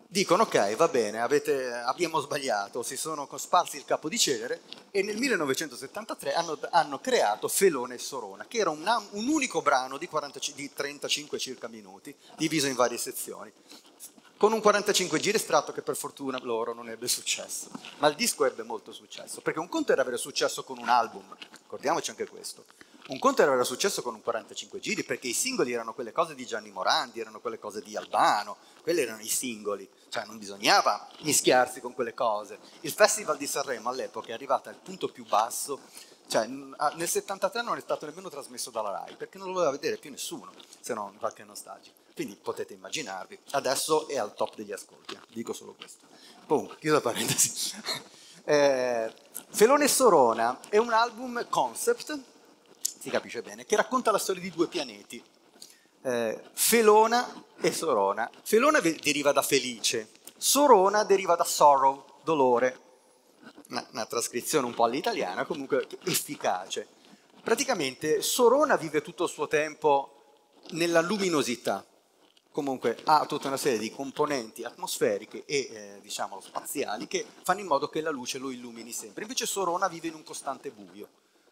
dicono ok, va bene, abbiamo sbagliato, si sono sparsi il capo di cenere e nel 1973 hanno creato Felone e Sorona, che era un unico brano di 35 circa minuti, diviso in varie sezioni, con un 45 giri estratto che per fortuna loro non ebbe successo. Ma il disco ebbe molto successo, perché un conto era avere successo con un album, ricordiamoci anche questo. Un conto era avere successo con un 45 giri, perché i singoli erano quelle cose di Gianni Morandi, erano quelle cose di Albano, quelli erano i singoli, cioè non bisognava mischiarsi con quelle cose. Il Festival di Sanremo all'epoca è arrivato al punto più basso, cioè nel 73 non è stato nemmeno trasmesso dalla RAI, perché non lo voleva vedere più nessuno, se non qualche nostalgico. Quindi potete immaginarvi, adesso è al top degli ascolti, dico solo questo. Comunque, chiudo parentesi. Felone e Sorona è un album concept, si capisce bene, che racconta la storia di due pianeti, Felona e Sorona. Felona deriva da felice, Sorona deriva da sorrow, dolore, una trascrizione un po' all'italiana, comunque efficace. Praticamente Sorona vive tutto il suo tempo nella luminosità, comunque ha tutta una serie di componenti atmosferiche e diciamo spaziali che fanno in modo che la luce lo illumini sempre. Invece Sorona vive in un costante buio.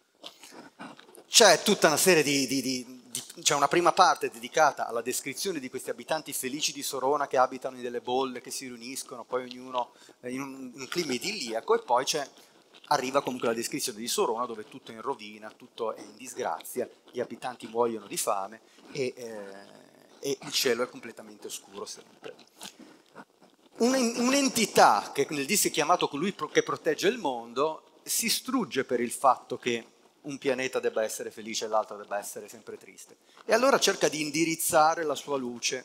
C'è tutta una serie c'è una prima parte dedicata alla descrizione di questi abitanti felici di Sorona che abitano in delle bolle, che si riuniscono, poi ognuno in un clima idilliaco, e poi arriva comunque la descrizione di Sorona dove tutto è in rovina, tutto è in disgrazia, gli abitanti muoiono di fame e il cielo è completamente oscuro sempre. Un'entità che nel disco è chiamato colui che protegge il mondo si strugge per il fatto che un pianeta debba essere felice e l'altro debba essere sempre triste. E allora cerca di indirizzare la sua luce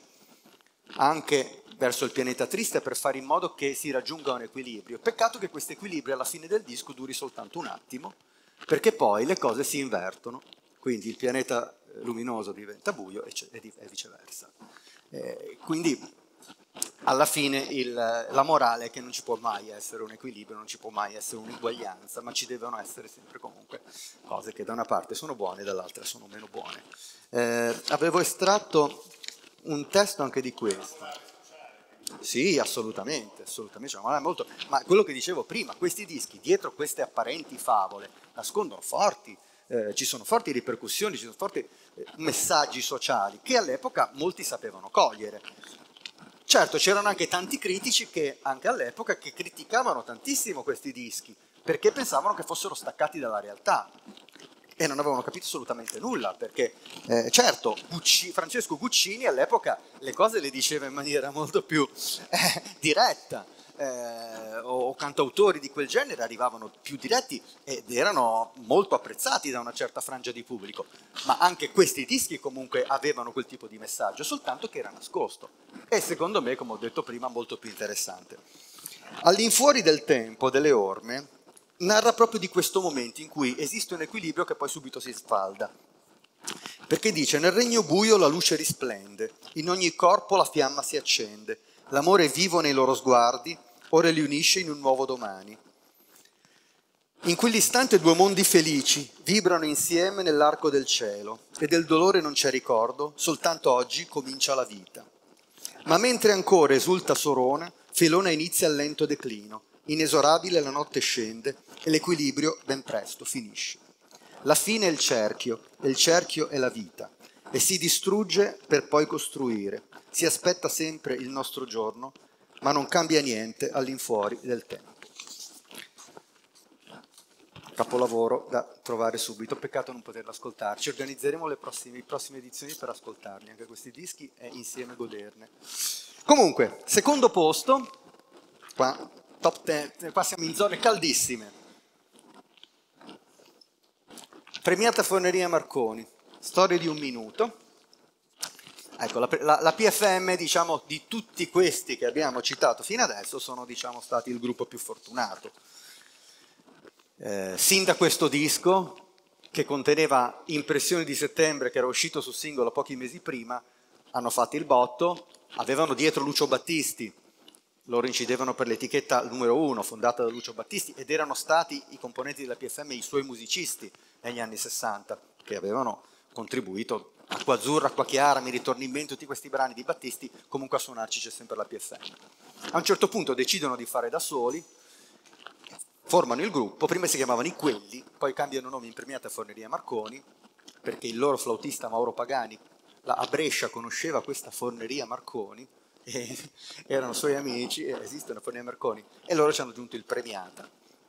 anche verso il pianeta triste per fare in modo che si raggiunga un equilibrio. Peccato che questo equilibrio alla fine del disco duri soltanto un attimo, perché poi le cose si invertono, quindi il pianeta luminoso diventa buio e viceversa. Quindi alla fine la morale è che non ci può mai essere un equilibrio, non ci può mai essere un'uguaglianza, ma ci devono essere sempre comunque cose che da una parte sono buone e dall'altra sono meno buone. Avevo estratto un testo anche di questo. Sì, assolutamente, assolutamente. Ma quello che dicevo prima, questi dischi, dietro queste apparenti favole, nascondono ci sono forti ripercussioni, ci sono forti messaggi sociali che all'epoca molti sapevano cogliere. Certo, c'erano anche tanti critici che anche all'epoca che criticavano tantissimo questi dischi perché pensavano che fossero staccati dalla realtà e non avevano capito assolutamente nulla, perché certo Francesco Guccini all'epoca le cose le diceva in maniera molto più diretta, o cantautori di quel genere arrivavano più diretti ed erano molto apprezzati da una certa frangia di pubblico, ma anche questi dischi comunque avevano quel tipo di messaggio, soltanto che era nascosto e secondo me, come ho detto prima, molto più interessante. All'infuori del tempo, delle orme, narra proprio di questo momento in cui esiste un equilibrio che poi subito si sfalda. Perché dice: nel regno buio la luce risplende, in ogni corpo la fiamma si accende, l'amore è vivo nei loro sguardi, ora li unisce in un nuovo domani. In quell'istante due mondi felici vibrano insieme nell'arco del cielo e del dolore non c'è ricordo, soltanto oggi comincia la vita. Ma mentre ancora esulta Sorona, Felona inizia il lento declino, inesorabile la notte scende e l'equilibrio ben presto finisce. La fine è il cerchio è la vita, e si distrugge per poi costruire. Si aspetta sempre il nostro giorno, ma non cambia niente all'infuori del tempo. Capolavoro da trovare subito, peccato non poterlo ascoltare. Ci organizzeremo le prossime edizioni per ascoltarli, anche questi dischi, e insieme goderne. Comunque, secondo posto, qua, top 10, qua siamo in zone caldissime. Premiata Forneria Marconi, storia di un minuto. Ecco, la PFM, diciamo, di tutti questi che abbiamo citato fino adesso, sono, diciamo, stati il gruppo più fortunato. Sin da questo disco, che conteneva Impressioni di settembre, che era uscito su singolo pochi mesi prima, hanno fatto il botto, avevano dietro Lucio Battisti, loro incidevano per l'etichetta numero 1, fondata da Lucio Battisti, ed erano stati i componenti della PFM i suoi musicisti negli anni 60, che avevano contribuito Acqua Azzurra, Acqua Chiara, Mi ritorni in mente, tutti questi brani di Battisti, comunque a suonarci c'è sempre la PFM. A un certo punto decidono di fare da soli, formano il gruppo, prima si chiamavano I Quelli, poi cambiano nome in Premiata Forneria Marconi, perché il loro flautista Mauro Pagani a Brescia conosceva questa Forneria Marconi, e erano suoi amici, esiste una Forneria Marconi, e loro ci hanno aggiunto il Premiata.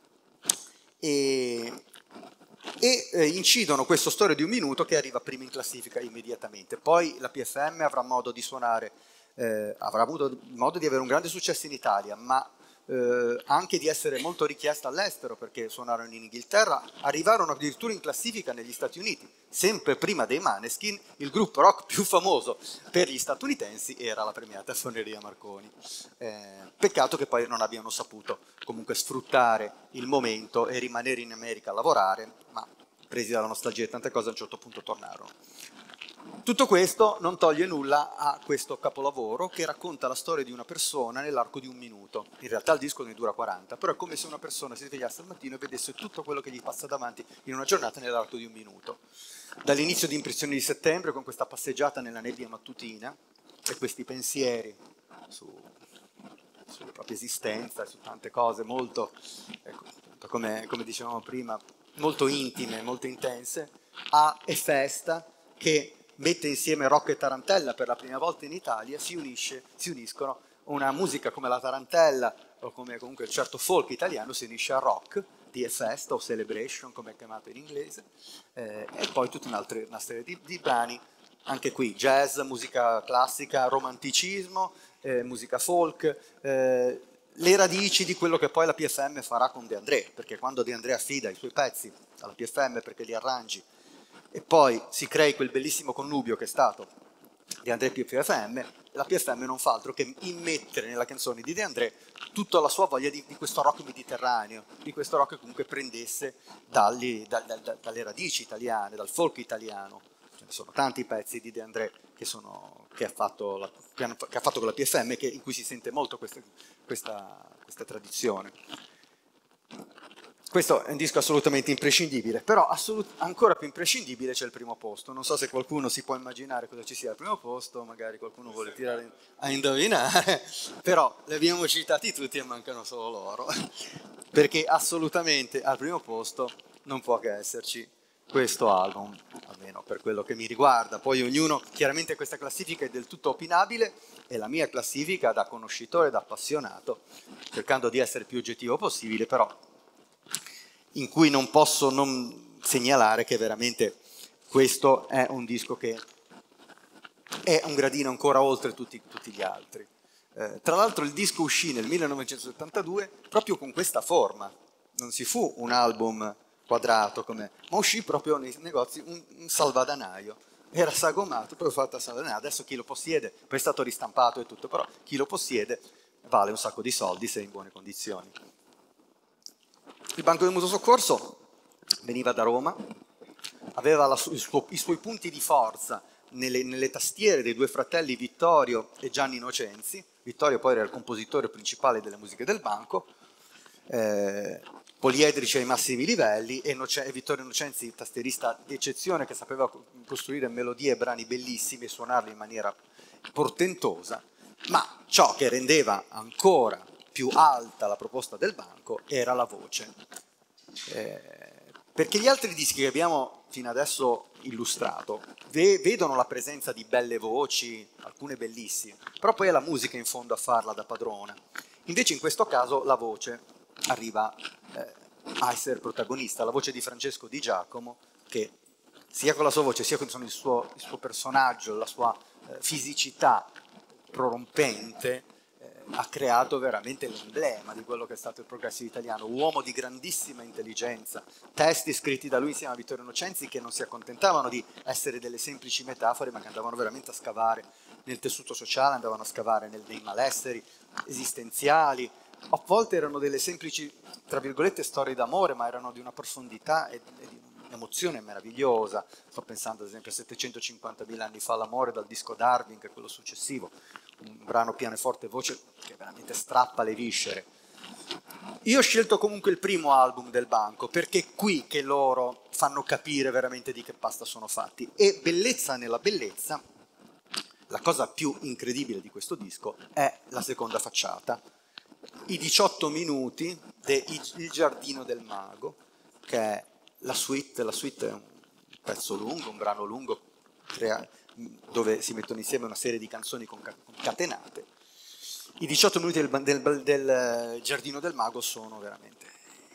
E incidono questo Storia di un minuto che arriva prima in classifica immediatamente. Poi la PFM avrà modo di suonare, avrà avuto modo di avere un grande successo in Italia, ma anche di essere molto richiesta all'estero, perché suonarono in Inghilterra, arrivarono addirittura in classifica negli Stati Uniti. Sempre prima dei Maneskin, il gruppo rock più famoso per gli statunitensi era la Premiata Forneria Marconi. Peccato che poi non abbiano saputo comunque sfruttare il momento e rimanere in America a lavorare, ma presi dalla nostalgia e tante cose a un certo punto tornarono. Tutto questo non toglie nulla a questo capolavoro che racconta la storia di una persona nell'arco di un minuto. In realtà il disco ne dura 40, però è come se una persona si svegliasse al mattino e vedesse tutto quello che gli passa davanti in una giornata nell'arco di un minuto. Dall'inizio di Impressioni di settembre, con questa passeggiata nella nebbia mattutina e questi pensieri sulla propria esistenza e su tante cose molto, ecco, come dicevamo prima, molto intime, molto intense, a E Festa, che mette insieme rock e tarantella per la prima volta in Italia, si uniscono una musica come la tarantella o come comunque il certo folk italiano si unisce al rock di E Festa o Celebration, come è chiamato in inglese, e poi tutta una serie di brani, anche qui jazz, musica classica, romanticismo, musica folk, le radici di quello che poi la PFM farà con De André, perché quando De André affida i suoi pezzi alla PFM perché li arrangi e poi si crei quel bellissimo connubio che è stato De André più PFM, la PFM non fa altro che immettere nella canzone di De André tutta la sua voglia di questo rock mediterraneo, di questo rock che comunque prendesse dalle radici italiane, dal folk italiano. Ce ne sono tanti pezzi di De André che ha fatto con la PFM in cui si sente molto questa tradizione. Questo è un disco assolutamente imprescindibile, però ancora più imprescindibile c'è il primo posto. Non so se qualcuno si può immaginare cosa ci sia al primo posto, magari qualcuno vuole tirare a indovinare, però li abbiamo citati tutti e mancano solo loro, perché assolutamente al primo posto non può che esserci questo album, almeno per quello che mi riguarda. Poi ognuno, chiaramente questa classifica è del tutto opinabile, e la mia classifica da conoscitore, da appassionato, cercando di essere il più oggettivo possibile, però in cui non posso non segnalare che veramente questo è un disco che è un gradino ancora oltre tutti gli altri. Tra l'altro il disco uscì nel 1972 proprio con questa forma, non si fu un album quadrato ma uscì proprio nei negozi un salvadanaio, era sagomato, poi fatto a salvadanaio, adesso chi lo possiede, poi è stato ristampato e tutto, però chi lo possiede vale un sacco di soldi se è in buone condizioni. Il Banco del Mutuo Soccorso veniva da Roma, aveva i suoi punti di forza nelle tastiere dei due fratelli Vittorio e Gianni Innocenzi. Vittorio poi era il compositore principale delle musiche del banco, poliedrici ai massimi livelli, e Vittorio Innocenzi, tastierista d'eccezione che sapeva costruire melodie e brani bellissimi e suonarli in maniera portentosa, ma ciò che rendeva ancora più alta la proposta del banco era la voce. Perché gli altri dischi che abbiamo fino adesso illustrato vedono la presenza di belle voci, alcune bellissime, però poi è la musica in fondo a farla da padrona. Invece in questo caso la voce arriva a essere protagonista, la voce di Francesco Di Giacomo, che sia con la sua voce sia con il suo personaggio, la sua fisicità prorompente, ha creato veramente l'emblema di quello che è stato il progressive italiano, uomo di grandissima intelligenza, testi scritti da lui insieme a Vittorio Innocenzi che non si accontentavano di essere delle semplici metafore, ma che andavano veramente a scavare nel tessuto sociale, andavano a scavare nei malesseri esistenziali. A volte erano delle semplici, tra virgolette, storie d'amore, ma erano di una profondità e di un'emozione meravigliosa. Sto pensando ad esempio a 750.000 anni fa, l'amore, dal disco Darwin, che è quello successivo, un brano pianoforte e voce che veramente strappa le viscere. Io ho scelto comunque il primo album del Banco, perché è qui che loro fanno capire veramente di che pasta sono fatti. E bellezza nella bellezza, la cosa più incredibile di questo disco è la seconda facciata, i 18 minuti Il Giardino del Mago, che è la suite è un pezzo lungo, un brano lungo, dove si mettono insieme una serie di canzoni concatenate. I 18 minuti del Giardino del Mago sono veramente...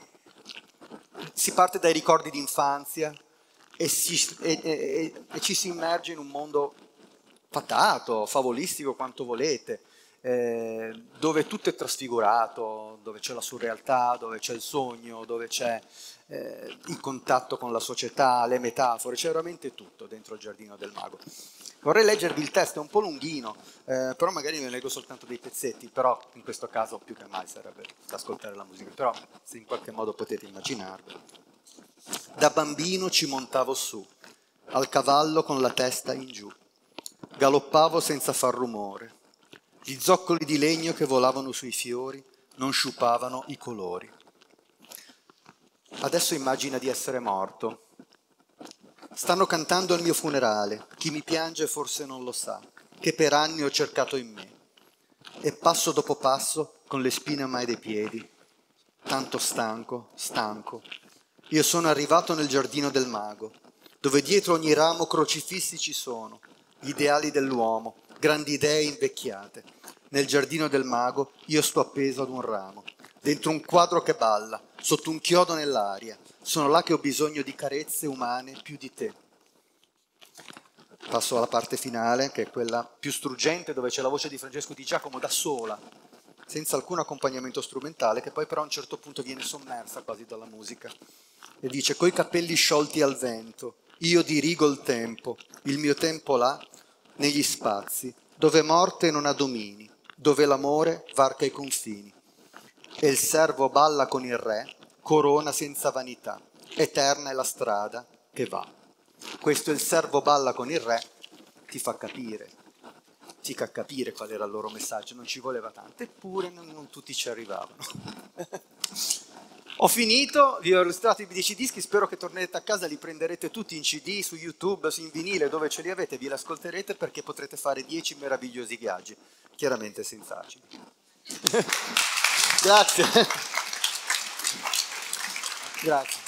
Si parte dai ricordi d'infanzia e ci si immerge in un mondo fatato, favolistico quanto volete, dove tutto è trasfigurato, dove c'è la surrealtà, dove c'è il sogno, dove c'è il contatto con la società, le metafore, c'è veramente tutto dentro il Giardino del Mago. Vorrei leggervi il testo, è un po' lunghino, però magari ne leggo soltanto dei pezzetti, però in questo caso più che mai sarebbe da ascoltare la musica, però se in qualche modo potete immaginarvelo. Da bambino ci montavo su, al cavallo con la testa in giù, galoppavo senza far rumore, gli zoccoli di legno che volavano sui fiori non sciupavano i colori. Adesso immagina di essere morto. Stanno cantando al mio funerale, chi mi piange forse non lo sa, che per anni ho cercato in me. E passo dopo passo, con le spine mai dei piedi, tanto stanco, io sono arrivato nel Giardino del Mago, dove dietro ogni ramo crocifissi ci sono, gli ideali dell'uomo, grandi idee invecchiate. Nel Giardino del Mago io sto appeso ad un ramo, dentro un quadro che balla, sotto un chiodo nell'aria. Sono là che ho bisogno di carezze umane più di te. Passo alla parte finale, che è quella più struggente, dove c'è la voce di Francesco Di Giacomo da sola, senza alcun accompagnamento strumentale, che poi però a un certo punto viene sommersa quasi dalla musica. E dice: coi capelli sciolti al vento, io dirigo il mio tempo là, negli spazi, dove morte non ha domini, dove l'amore varca i confini. E il servo balla con il re, corona senza vanità, eterna è la strada che va. Questo il servo balla con il re, ti fa capire qual era il loro messaggio, non ci voleva tanto, eppure non tutti ci arrivavano. Ho finito, vi ho illustrato i 10 dischi, spero che tornerete a casa, li prenderete tutti in CD, su YouTube, in vinile, dove ce li avete, vi li ascolterete perché potrete fare 10 meravigliosi viaggi, chiaramente senza acidi. Grazie. Grazie.